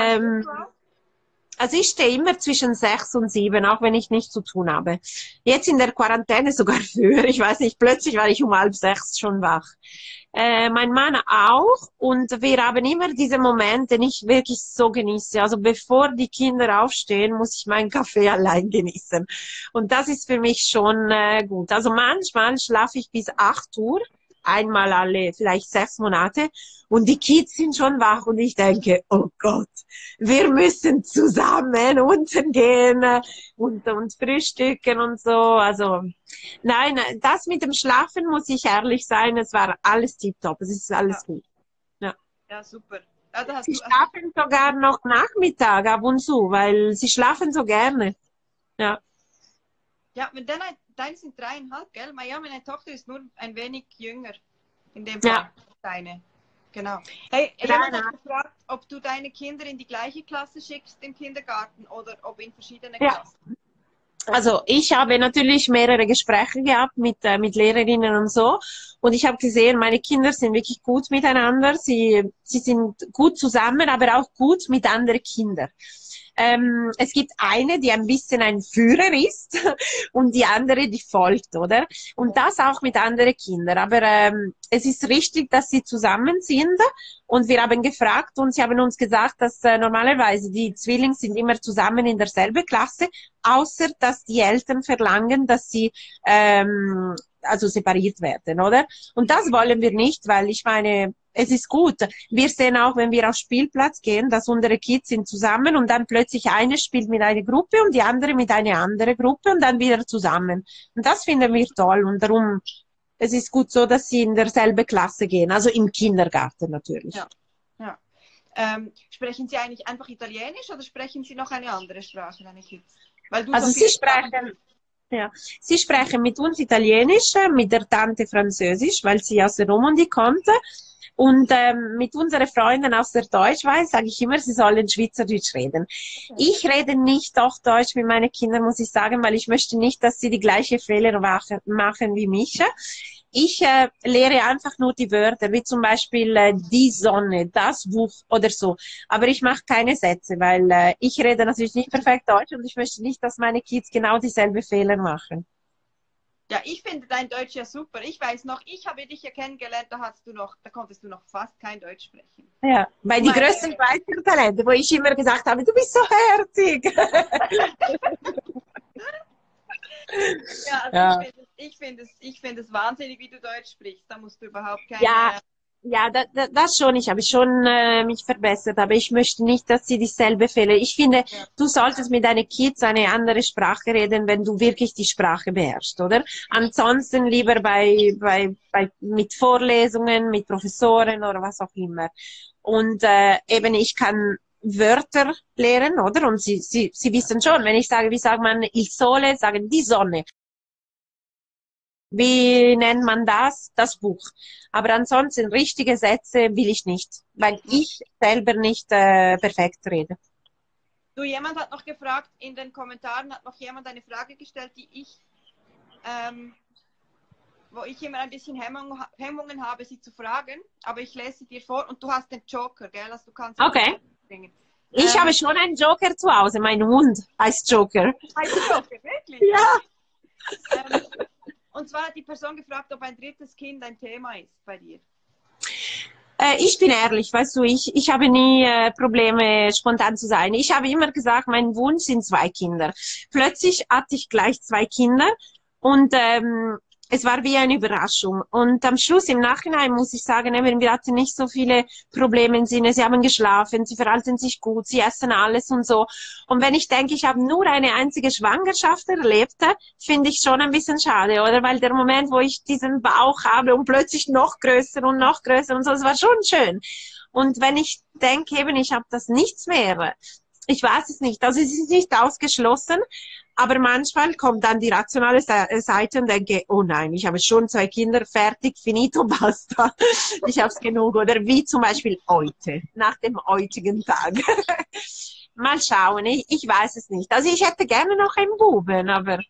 Also ich stehe immer zwischen 6 und 7, auch wenn ich nichts zu tun habe. Jetzt in der Quarantäne sogar früher, ich weiß nicht, plötzlich war ich um 5:30 schon wach. Mein Mann auch, und wir haben immer diese Momente, den ich wirklich so genieße. Also bevor die Kinder aufstehen, muss ich meinen Kaffee allein genießen. Und das ist für mich schon gut. Also manchmal schlafe ich bis 8 Uhr, einmal alle vielleicht 6 Monate, und die Kids sind schon wach und ich denke, oh Gott, wir müssen zusammen unten gehen und frühstücken und so. Also nein, das mit dem Schlafen, muss ich ehrlich sein, es war alles tipptopp, es ist alles gut. Ja, ja, super. Ja, da hast sie du, schlafen sogar noch Nachmittag ab und zu, weil sie schlafen so gerne. Ja. Ja, wenn deine sind 3,5, gell? Ja, meine Tochter ist nur ein wenig jünger. In dem Fall. Ja. Deine. Genau. Hey, jemand hat gefragt, ob du deine Kinder in die gleiche Klasse schickst im Kindergarten oder ob in verschiedene Klassen. Also ich habe natürlich mehrere Gespräche gehabt mit Lehrerinnen und so, und ich habe gesehen, meine Kinder sind wirklich gut miteinander, sie sind gut zusammen, aber auch gut mit anderen Kindern. Es gibt eine, die ein bisschen ein Führer ist und die andere, die folgt, oder? Und das auch mit anderen Kindern. Aber es ist richtig, dass sie zusammen sind, und wir haben gefragt und sie haben uns gesagt, dass normalerweise die Zwillinge sind immer zusammen in derselben Klasse, außer dass die Eltern verlangen, dass sie also separiert werden, oder? Und das wollen wir nicht, weil ich meine, es ist gut. Wir sehen auch, wenn wir auf Spielplatz gehen, dass unsere Kids sind zusammen und dann plötzlich eine spielt mit einer Gruppe und die andere mit einer anderen Gruppe und dann wieder zusammen. Und das finden wir toll, und darum, es ist gut so, dass sie in derselbe Klasse gehen, also im Kindergarten natürlich. Ja. Ja. Sprechen Sie eigentlich einfach Italienisch oder sprechen Sie noch eine andere Sprache, deine Kids? Weil du Also so sie sprechen mit uns Italienisch, mit der Tante Französisch, weil sie aus der Romandie kommt. Und mit unseren Freunden aus der Deutschschweiz sage ich immer, sie sollen Schweizerdeutsch reden. Ich rede nicht Hochdeutsch mit meinen Kindern, muss ich sagen, weil ich möchte nicht, dass sie die gleichen Fehler machen wie mich. Ich lehre einfach nur die Wörter, wie zum Beispiel die Sonne, das Buch oder so. Aber ich mache keine Sätze, weil ich rede natürlich nicht perfekt Deutsch und ich möchte nicht, dass meine Kids genau dieselben Fehler machen. Ja, ich finde dein Deutsch ja super. Ich weiß noch, ich habe dich ja kennengelernt, da konntest du noch fast kein Deutsch sprechen. Ja, weil die größten Schweizer Talente, wo ich immer gesagt habe, du bist so herzig. Ja, also ja. Ich finde es wahnsinnig, wie du Deutsch sprichst. Da musst du überhaupt keine... Ja, das schon. Ich habe schon mich verbessert, aber ich möchte nicht, dass sie dieselbe Fehler. Ich finde, du solltest mit deinen Kids eine andere Sprache reden, wenn du wirklich die Sprache beherrschst, oder? Ansonsten lieber mit Vorlesungen, mit Professoren oder was auch immer. Und eben, ich kann Wörter lehren, oder? Und sie wissen schon, wenn ich sage, wie sagt man il sole, sagen die Sonne. Wie nennt man das? Das Buch. Aber ansonsten richtige Sätze will ich nicht, weil ich selber nicht perfekt rede. Du, jemand hat noch gefragt, in den Kommentaren hat noch jemand eine Frage gestellt, wo ich immer ein bisschen Hemmungen habe, sie zu fragen, aber ich lese sie dir vor und du hast den Joker, gell? Also du kannst okay. Ich habe schon einen Joker zu Hause, mein Hund heißt Joker. Heißt Joker, wirklich? Ja. Und zwar hat die Person gefragt, ob ein drittes Kind ein Thema ist bei dir. Ich bin ehrlich, weißt du, ich habe nie Probleme, spontan zu sein. Ich habe immer gesagt, mein Wunsch sind 2 Kinder. Plötzlich hatte ich gleich 2 Kinder und es war wie eine Überraschung. Und am Schluss, im Nachhinein, muss ich sagen, eben, wir hatten nicht so viele Probleme im Sinne, sie haben geschlafen, sie verhalten sich gut, sie essen alles und so. Und wenn ich denke, ich habe nur eine einzige Schwangerschaft erlebt, finde ich schon ein bisschen schade, oder? Weil der Moment, wo ich diesen Bauch habe und plötzlich noch größer und so, es war schon schön. Und wenn ich denke, eben, ich habe das nichts mehr, ich weiß es nicht. Also es ist nicht ausgeschlossen, aber manchmal kommt dann die rationale Seite und denke, oh nein, ich habe schon 2 Kinder, fertig, finito, basta. Ich habe es genug. Oder wie zum Beispiel heute, nach dem heutigen Tag. Mal schauen, ich weiß es nicht. Also ich hätte gerne noch einen Buben, aber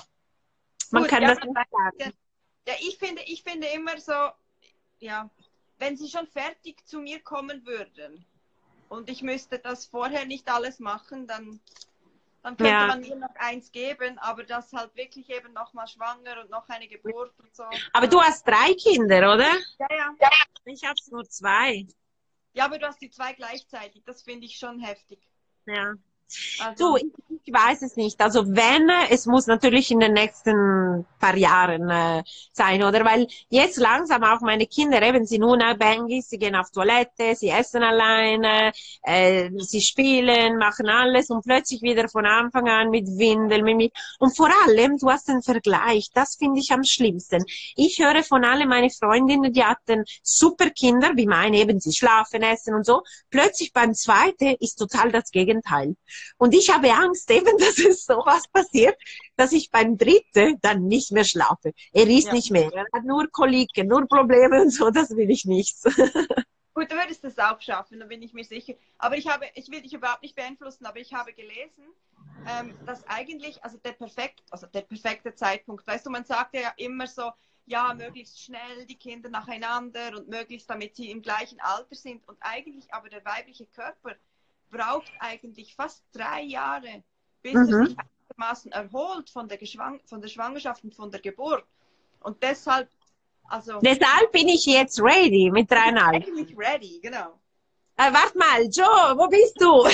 man Gut, kann ja, das nicht sagen. Ja, ich finde immer so, ja, wenn sie schon fertig zu mir kommen würden und ich müsste das vorher nicht alles machen, dann könnte Ja. man mir noch eins geben, aber das halt wirklich eben nochmal schwanger und noch eine Geburt und so. Aber du hast 3 Kinder, oder? Ja, ja. Ich habe nur 2. Ja, aber du hast die 2 gleichzeitig, das finde ich schon heftig. Ja. Also, Du, ich weiß es nicht. Also wenn, es muss natürlich in den nächsten paar Jahren sein, oder? Weil jetzt langsam auch meine Kinder, eben sie nun Bengis, sie gehen auf Toilette, sie essen alleine, sie spielen, machen alles und plötzlich wieder von Anfang an mit Windeln, und vor allem, du hast den Vergleich, das finde ich am schlimmsten. Ich höre von allen meine Freundinnen, die hatten super Kinder, wie meine, eben sie schlafen, essen und so. Plötzlich beim zweiten ist total das Gegenteil. Und ich habe Angst eben, dass es sowas passiert, dass ich beim dritten dann nicht mehr schlafe. Er isst nicht mehr, er hat nur Koliken, nur Probleme und so, das will ich nicht. gut, du würdest es auch schaffen, da bin ich mir sicher. Aber ich will dich überhaupt nicht beeinflussen, aber ich habe gelesen, dass eigentlich, also der perfekte Zeitpunkt, weißt du, man sagt ja immer so, ja, möglichst schnell die Kinder nacheinander und möglichst, damit sie im gleichen Alter sind. Und eigentlich aber der weibliche Körper braucht eigentlich fast 3 Jahre, bis er sich einigermaßen erholt von der Schwangerschaft und von der Geburt. Und deshalb, also... Deshalb bin ich jetzt ready mit 3,5. Eigentlich ready, genau. Warte mal, Joe, wo bist du?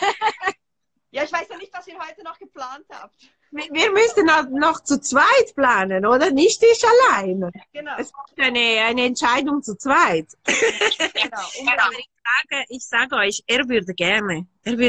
Ja, ich weiß ja nicht, was ihr heute noch geplant habt. Wir müssen noch zu zweit planen, oder? Nicht ich allein. Genau. Es ist eine Entscheidung zu zweit. Genau. Aber ich sage euch, er würde gerne,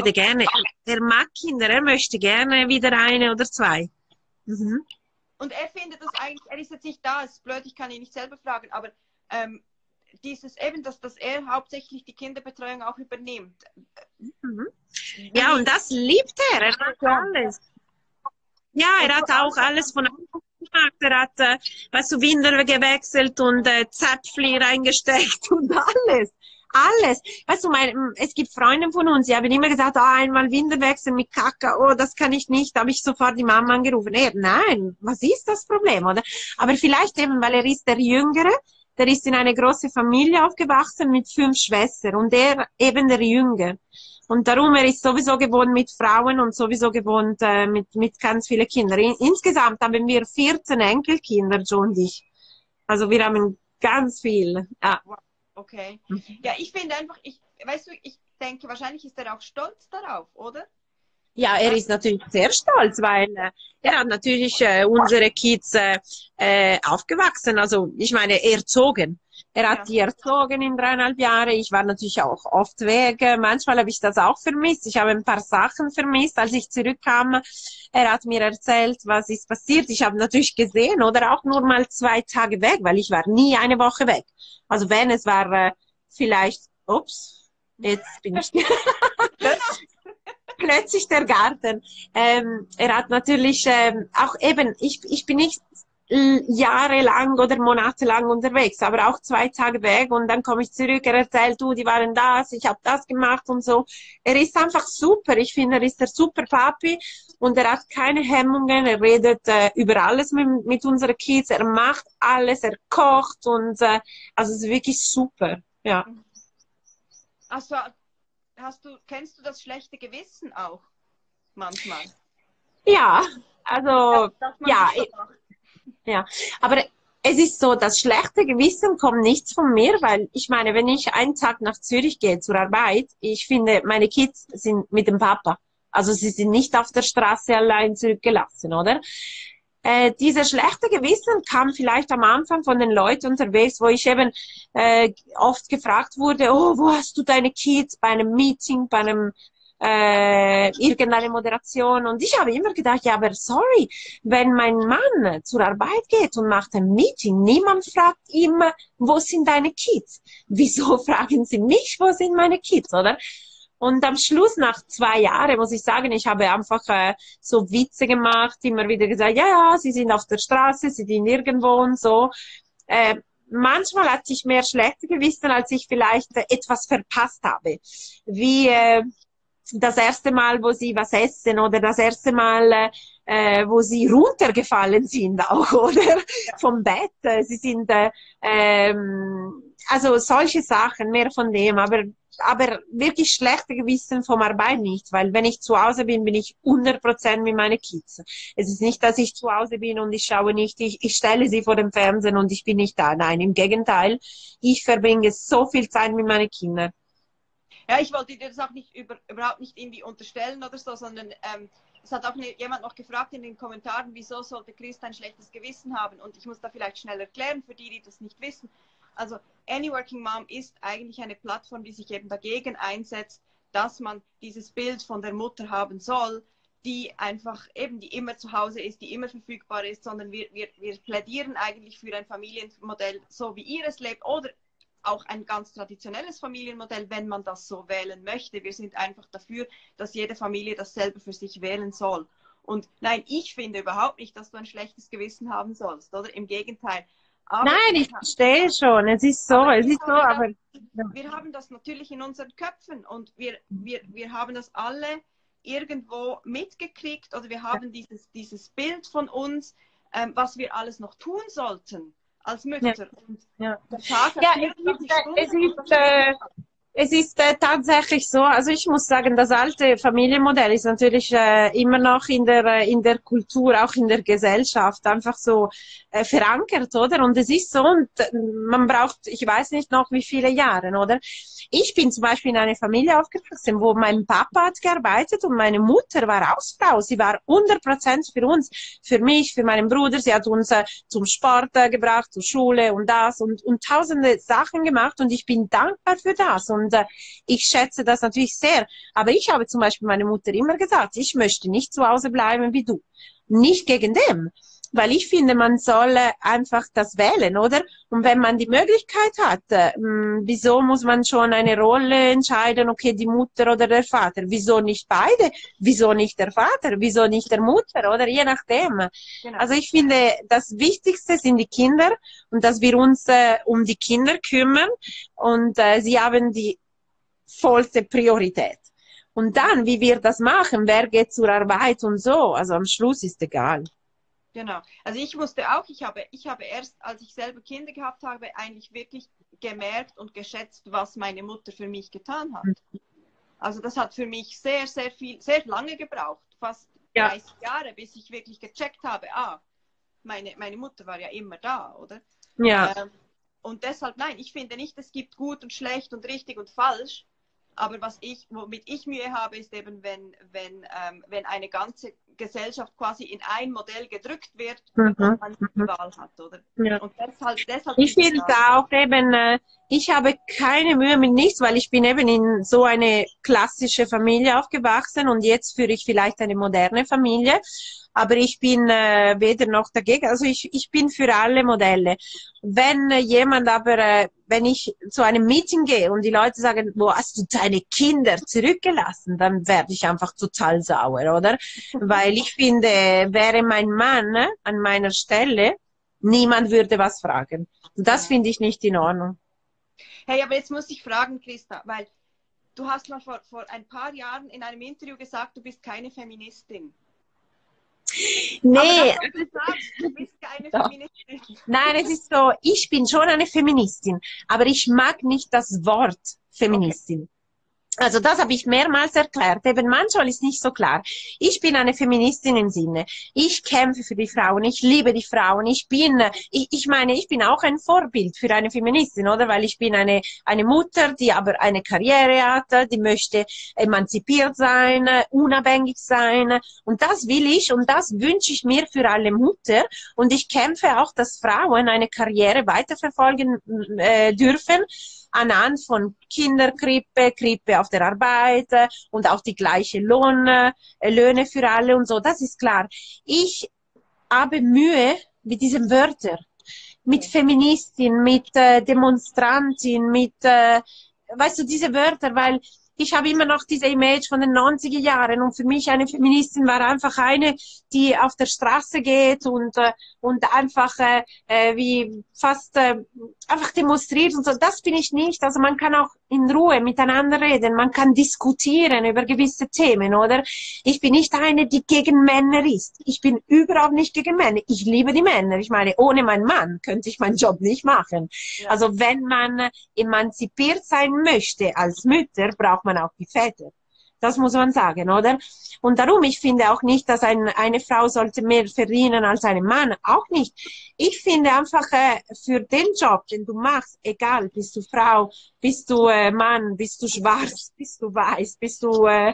er mag Kinder, er möchte gerne wieder 1 oder 2. Mhm. Und er findet das eigentlich, er ist jetzt nicht da, es ist blöd, ich kann ihn nicht selber fragen, aber dieses eben, dass er hauptsächlich die Kinderbetreuung auch übernimmt. Mhm. Ja, und das liebt er hat alles. Ja, er hat auch alles von Anfang gemacht. Er hat, weißt du, Windeln gewechselt und Zäpfli reingesteckt und alles. Alles. Weißt du, es gibt Freunde von uns, die haben immer gesagt, einmal Windeln wechseln mit Kakao, das kann ich nicht. Da habe ich sofort die Mama angerufen. Nein, was ist das Problem, oder? Aber vielleicht eben, weil er ist der Jüngere, der ist in eine große Familie aufgewachsen mit 5 Schwestern und er eben der Jünger. Und darum, er ist sowieso gewohnt mit Frauen und sowieso gewohnt mit ganz vielen Kindern. Insgesamt haben wir 14 Enkelkinder, Joe und ich. Also wir haben ganz viel. Ja. Okay. Ja, ich finde einfach, weißt du, ich denke, wahrscheinlich ist er auch stolz darauf, oder? Ja, er ist natürlich sehr stolz, weil er hat natürlich unsere Kids aufgewachsen, also ich meine erzogen. Er hat die erzogen in 3,5 Jahren. Ich war natürlich auch oft weg. Manchmal habe ich das auch vermisst. Ich habe ein paar Sachen vermisst, als ich zurückkam. Er hat mir erzählt, was ist passiert. Ich habe natürlich gesehen, oder auch nur mal 2 Tage weg, weil ich war nie eine Woche weg. Also wenn es war vielleicht, ups, jetzt bin ich plötzlich der Garten. Er hat natürlich auch eben, ich bin nicht jahrelang oder monatelang unterwegs, aber auch 2 Tage weg und dann komme ich zurück, er erzählt, du, die waren das, ich habe das gemacht und so. Er ist einfach super, ich finde, er ist der super Papi und er hat keine Hemmungen, er redet über alles mit unseren Kids, er macht alles, er kocht und also es ist wirklich super, ja. Kennst du das schlechte Gewissen auch manchmal? Ja, also, Dass man ja. das so macht. Ja, aber es ist so, das schlechte Gewissen kommt nicht von mir, weil ich meine, wenn ich einen Tag nach Zürich gehe zur Arbeit, ich finde, meine Kids sind mit dem Papa. Also sie sind nicht auf der Straße allein zurückgelassen, oder? Dieser schlechte Gewissen kam vielleicht am Anfang von den Leuten unterwegs, wo ich eben oft gefragt wurde, oh, wo hast du deine Kids bei einem Meeting, bei einem irgendeine Moderation. Und ich habe immer gedacht, ja, aber sorry, wenn mein Mann zur Arbeit geht und macht ein Meeting, niemand fragt ihm, wo sind deine Kids? Wieso fragen sie mich, wo sind meine Kids, oder? Und am Schluss, nach 2 Jahren, muss ich sagen, ich habe einfach so Witze gemacht, immer wieder gesagt, ja, ja, sie sind auf der Straße, sie sind irgendwo und so. Manchmal hatte ich mehr schlechte Gewissen, als ich vielleicht etwas verpasst habe. Wie das erste Mal, wo sie was essen oder das erste Mal, wo sie runtergefallen sind auch, oder? Vom Bett. Sie sind, also solche Sachen, mehr von dem, aber wirklich schlechte Gewissen vom Arbeit nicht, weil wenn ich zu Hause bin, bin ich 100% mit meinen Kids. Es ist nicht, dass ich zu Hause bin und ich schaue nicht, ich stelle sie vor dem Fernsehen und ich bin nicht da. Nein, im Gegenteil, ich verbringe so viel Zeit mit meinen Kindern. Ja, ich wollte dir das auch nicht überhaupt nicht irgendwie unterstellen oder so, sondern es hat auch jemand noch gefragt in den Kommentaren, wieso sollte Christa ein schlechtes Gewissen haben? Und ich muss da vielleicht schnell erklären, für die, die das nicht wissen. Also Any Working Mom ist eigentlich eine Plattform, die sich eben dagegen einsetzt, dass man dieses Bild von der Mutter haben soll, die einfach eben, die immer zu Hause ist, die immer verfügbar ist, sondern wir plädieren eigentlich für ein Familienmodell, so wie ihr es lebt, oder auch ein ganz traditionelles Familienmodell, wenn man das so wählen möchte. Wir sind einfach dafür, dass jede Familie das selber für sich wählen soll. Und nein, ich finde überhaupt nicht, dass du ein schlechtes Gewissen haben sollst, oder? Im Gegenteil. Aber nein, ich verstehe schon. Es ist so, aber wir haben das natürlich in unseren Köpfen und wir haben das alle irgendwo mitgekriegt oder wir haben dieses Bild von uns, was wir alles noch tun sollten als Mütter. Ja, es ist tatsächlich so, also ich muss sagen, das alte Familienmodell ist natürlich immer noch in der Kultur, auch in der Gesellschaft einfach so verankert, oder? Und es ist so, und man braucht, ich weiß nicht noch wie viele Jahre, oder? Ich bin zum Beispiel in einer Familie aufgewachsen, wo mein Papa hat gearbeitet und meine Mutter war Hausfrau. Sie war 100% für uns, für mich, für meinen Bruder. Sie hat uns zum Sport gebracht, zur Schule und das und tausende Sachen gemacht und ich bin dankbar für das. Und ich schätze das natürlich sehr. Aber ich habe zum Beispiel meiner Mutter immer gesagt, ich möchte nicht zu Hause bleiben wie du. Nicht gegen dem. Weil ich finde, man soll einfach das wählen, oder? Und wenn man die Möglichkeit hat, wieso muss man schon eine Rolle entscheiden, okay, die Mutter oder der Vater? Wieso nicht beide? Wieso nicht der Vater? Wieso nicht der Mutter? Oder je nachdem. Genau. Also ich finde, das Wichtigste sind die Kinder und dass wir uns um die Kinder kümmern und sie haben die vollste Priorität. Und dann, wie wir das machen, wer geht zur Arbeit und so, also am Schluss ist egal. Genau. Also ich musste auch, ich habe erst, als ich selber Kinder gehabt habe, eigentlich wirklich gemerkt und geschätzt, was meine Mutter für mich getan hat. Also das hat für mich sehr, sehr lange gebraucht, fast 30 Jahre, bis ich wirklich gecheckt habe, meine Mutter war ja immer da, oder? Ja. Und deshalb, nein, ich finde nicht, es gibt gut und schlecht und richtig und falsch. Aber womit ich Mühe habe, ist eben, wenn eine ganze Gesellschaft quasi in ein Modell gedrückt wird und man die Wahl hat, oder? Ja. Und deshalb ich finde auch eben, ich habe keine Mühe mit nichts, weil ich bin eben in so eine klassische Familie aufgewachsen und jetzt führe ich vielleicht eine moderne Familie. Aber ich bin weder noch dagegen, also ich bin für alle Modelle. Wenn jemand aber, wenn ich zu einem Meeting gehe und die Leute sagen, wo hast du deine Kinder zurückgelassen, dann werde ich einfach total sauer, oder? Weil ich finde, wäre mein Mann an meiner Stelle, niemand würde was fragen. Und das finde ich nicht in Ordnung. Hey, aber jetzt muss ich fragen, Christa, weil du hast mal vor ein paar Jahren in einem Interview gesagt, du bist keine Feministin. Nee. Du bist keine Feministin. Nein, es ist so, ich bin schon eine Feministin, aber ich mag nicht das Wort Feministin. Also das habe ich mehrmals erklärt. Eben manchmal ist nicht so klar. Ich bin eine Feministin im Sinne. Ich kämpfe für die Frauen. Ich liebe die Frauen. Ich meine, ich bin auch ein Vorbild für eine Feministin, oder? Weil ich bin eine Mutter, die aber eine Karriere hat, die möchte emanzipiert sein, unabhängig sein. Und das will ich und das wünsche ich mir für alle Mütter. Und ich kämpfe auch, dass Frauen eine Karriere weiterverfolgen dürfen, anhand von Kinderkrippe, Krippe auf der Arbeit und auch die gleiche Löhne für alle und so. Das ist klar. Ich habe Mühe mit diesen Wörtern, mit Feministin, mit Demonstrantin, mit, weißt du, diese Wörter, weil ich habe immer noch diese Image von den 90er Jahren und für mich eine Feministin war einfach eine, die auf der Straße geht und einfach wie fast einfach demonstriert und so. Das bin ich nicht. Also man kann auch in Ruhe miteinander reden, man kann diskutieren über gewisse Themen, oder? Ich bin nicht eine, die gegen Männer ist. Ich bin überhaupt nicht gegen Männer. Ich liebe die Männer. Ich meine, ohne meinen Mann könnte ich meinen Job nicht machen. Ja. Also wenn man emanzipiert sein möchte als Mütter, braucht man auch die Väter. Das muss man sagen, oder? Und darum, ich finde auch nicht, dass eine Frau sollte mehr verdienen als ein Mann. Auch nicht. Ich finde einfach, für den Job, den du machst, egal, bist du Frau, bist du Mann, bist du schwarz, bist du weiß, bist du für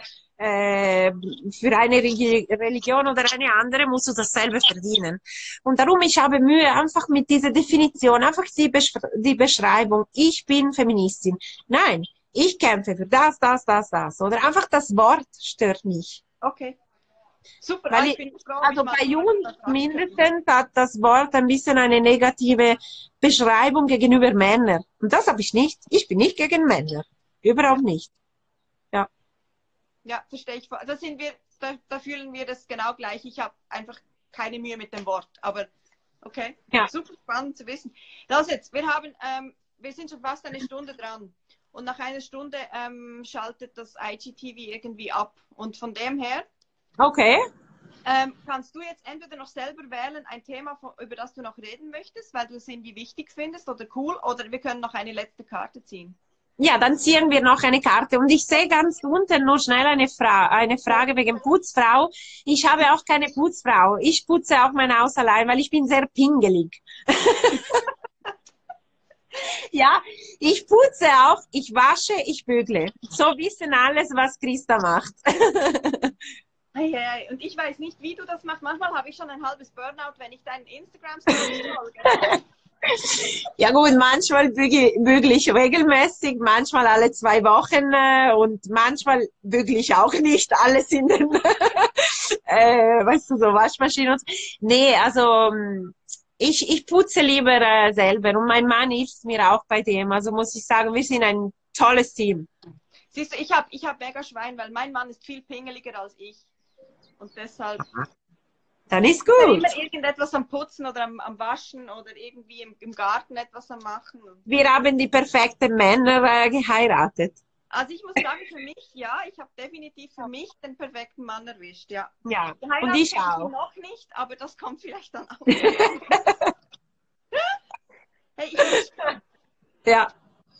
eine Religion oder eine andere, musst du dasselbe verdienen. Und darum, ich habe Mühe einfach mit dieser Definition, einfach die Beschreibung, ich bin Feministin. Nein. Ich kämpfe für das. Oder einfach das Wort stört mich. Okay. Super. Weil also bei uns mindestens hat das Wort ein bisschen eine negative Beschreibung gegenüber Männern. Und das habe ich nicht. Ich bin nicht gegen Männer. Überhaupt nicht. Ja. Ja, verstehe ich. Da fühlen wir das genau gleich. Ich habe einfach keine Mühe mit dem Wort. Aber okay. Ja. Super spannend zu wissen. Wir sind schon fast eine Stunde dran. Und nach einer Stunde schaltet das IGTV irgendwie ab. Und von dem her okay. Kannst du jetzt entweder noch selber wählen, ein Thema, über das du noch reden möchtest, weil du es irgendwie wichtig findest oder cool, oder wir können noch eine letzte Karte ziehen. Ja, dann ziehen wir noch eine Karte. Und ich sehe ganz unten nur schnell eine Frage wegen Putzfrau. Ich habe auch keine Putzfrau. Ich putze auch mein Haus allein, weil ich bin sehr pingelig. Ja, ich putze auch, ich wasche, ich bügle. So wissen alles, was Christa macht. Und ich weiß nicht, wie du das machst. Manchmal habe ich schon ein halbes Burnout, wenn ich deinen Instagram-Stories folge. Ja gut, manchmal bügle ich regelmäßig, manchmal alle 2 Wochen und manchmal bügle ich auch nicht. Alles in den, weißt du, so Waschmaschinen und so. Nee, also ich putze lieber selber und mein Mann hilft mir auch bei dem. Also muss ich sagen, wir sind ein tolles Team. Siehst du, ich hab mega Schwein, weil mein Mann ist viel pingeliger als ich. Und deshalb... Dann ist gut. Immer irgendetwas am Putzen oder am Waschen oder irgendwie im Garten etwas am Machen. Wir haben die perfekten Männer geheiratet. Also ich muss sagen, für mich, ja, ich habe definitiv für mich den perfekten Mann erwischt, ja. Ja, und ich auch. Noch nicht, aber das kommt vielleicht dann auch. Hey, ja.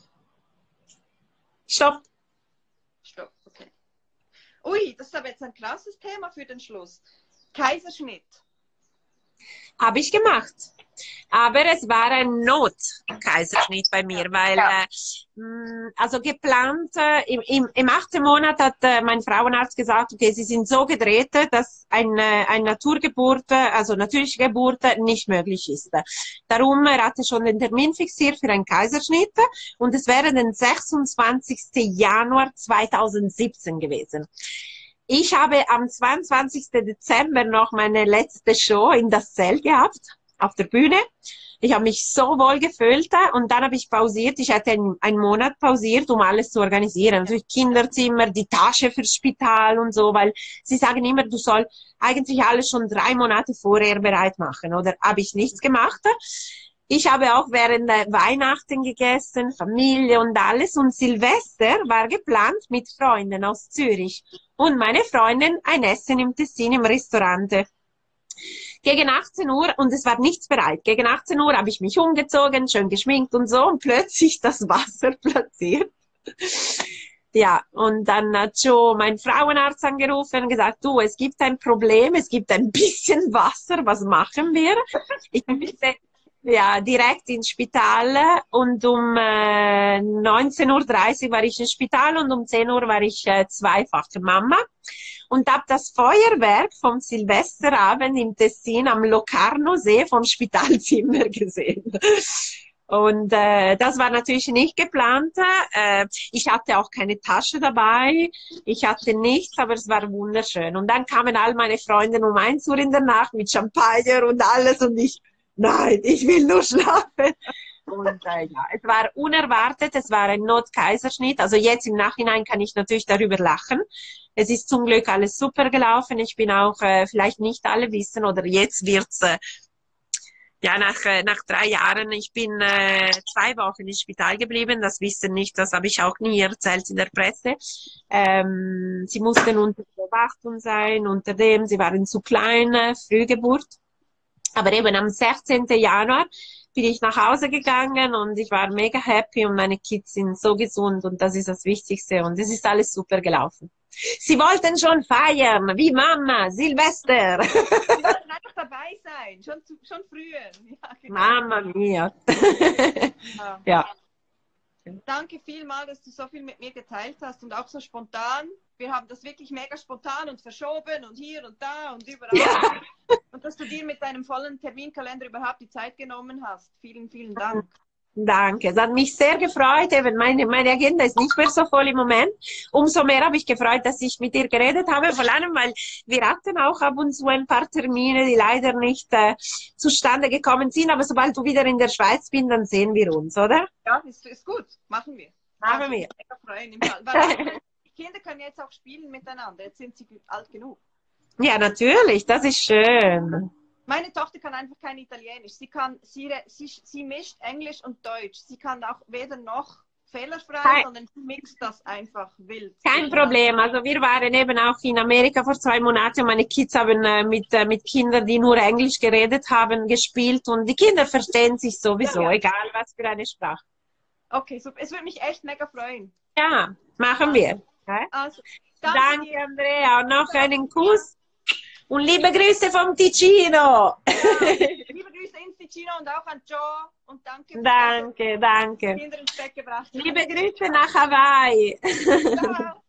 Stopp. Stopp, okay. Ui, das ist aber jetzt ein krasses Thema für den Schluss. Kaiserschnitt. Habe ich gemacht. Aber es war ein Not-Kaiserschnitt bei mir, weil, also geplant, im 8. Monat hat mein Frauenarzt gesagt, okay, Sie sind so gedreht, dass eine Naturgeburt, also natürliche Geburt, nicht möglich ist. Darum hat er schon den Termin fixiert für einen Kaiserschnitt und es wäre den 26. Januar 2017 gewesen. Ich habe am 22. Dezember noch meine letzte Show in das Zelt gehabt, auf der Bühne. Ich habe mich so wohl gefühlt und dann habe ich pausiert. Ich hatte einen Monat pausiert, um alles zu organisieren. Natürlich Kinderzimmer, die Tasche fürs Spital und so, weil sie sagen immer, du soll eigentlich alles schon 3 Monate vorher bereit machen, oder? Habe ich nichts gemacht. Ich habe auch während Weihnachten gegessen, Familie und alles. Und Silvester war geplant mit Freunden aus Zürich. Und meine Freundin ein Essen im Tessin im Restaurant. Gegen 18 Uhr, und es war nichts bereit, gegen 18 Uhr habe ich mich umgezogen, schön geschminkt und so. Und plötzlich das Wasser platziert. Ja, und dann hat Joe mein Frauenarzt angerufen und gesagt, du, es gibt ein Problem, es gibt ein bisschen Wasser, was machen wir? Ich musste ja direkt ins Spital und um 19:30 Uhr war ich im Spital und um 10 Uhr war ich zweifache Mama und habe das Feuerwerk vom Silvesterabend im Tessin am Locarno-See vom Spitalzimmer gesehen. Und das war natürlich nicht geplant. Ich hatte auch keine Tasche dabei. Ich hatte nichts, aber es war wunderschön. Und dann kamen all meine Freunde um 1 Uhr in der Nacht mit Champagner und alles. Und ich, nein, ich will nur schlafen. Und ja, es war unerwartet. Es war ein Notkaiserschnitt. Also jetzt im Nachhinein kann ich natürlich darüber lachen. Es ist zum Glück alles super gelaufen. Ich bin auch, vielleicht nicht alle wissen, oder jetzt wird's ja, nach 3 Jahren, ich bin 2 Wochen im Spital geblieben, das wissen nicht, das habe ich auch nie erzählt in der Presse. Sie mussten unter Beobachtung sein, sie waren zu klein, Frühgeburt. Aber eben am 16. Januar bin ich nach Hause gegangen und ich war mega happy und meine Kids sind so gesund und das ist das Wichtigste und es ist alles super gelaufen. Sie wollten schon feiern, wie Mama, Silvester. Sie wollten einfach dabei sein, schon früher. Ja, genau. Mama mia. Ja. Ja. Danke vielmals, dass du so viel mit mir geteilt hast und auch so spontan. Wir haben das wirklich mega spontan und verschoben und hier und da und überall. Ja. Und dass du dir mit deinem vollen Terminkalender überhaupt die Zeit genommen hast. Vielen, vielen Dank. Danke, es hat mich sehr gefreut. Eben meine Agenda ist nicht mehr so voll im Moment. Umso mehr habe ich gefreut, dass ich mit dir geredet habe, vor allem, weil wir hatten auch ab und zu ein paar Termine, die leider nicht zustande gekommen sind. Aber sobald du wieder in der Schweiz bist, dann sehen wir uns, oder? Ja, ist gut. Machen wir. Machen wir. Mega freuen im Fall. Weil die Kinder können jetzt auch spielen miteinander. Jetzt sind sie alt genug. Ja, natürlich, das ist schön. Meine Tochter kann einfach kein Italienisch. Sie mischt Englisch und Deutsch. Sie kann auch weder noch fehlerfrei, sondern sie mixt das einfach wild. Kein Problem. Also wir waren eben auch in Amerika vor 2 Monaten und meine Kids haben mit Kindern, die nur Englisch geredet haben, gespielt und die Kinder verstehen sich sowieso, ja. Egal was für eine Sprache. Okay, super. Es würde mich echt mega freuen. Ja, machen wir. Also, danke Andrea und noch einen Kuss. Und liebe Grüße vom Ticino. Ja, liebe Grüße ins Ticino und auch an Joe. Und danke. Danke, danke. Kinder ins Bett gebracht. Liebe Grüße nach Hawaii. Ciao.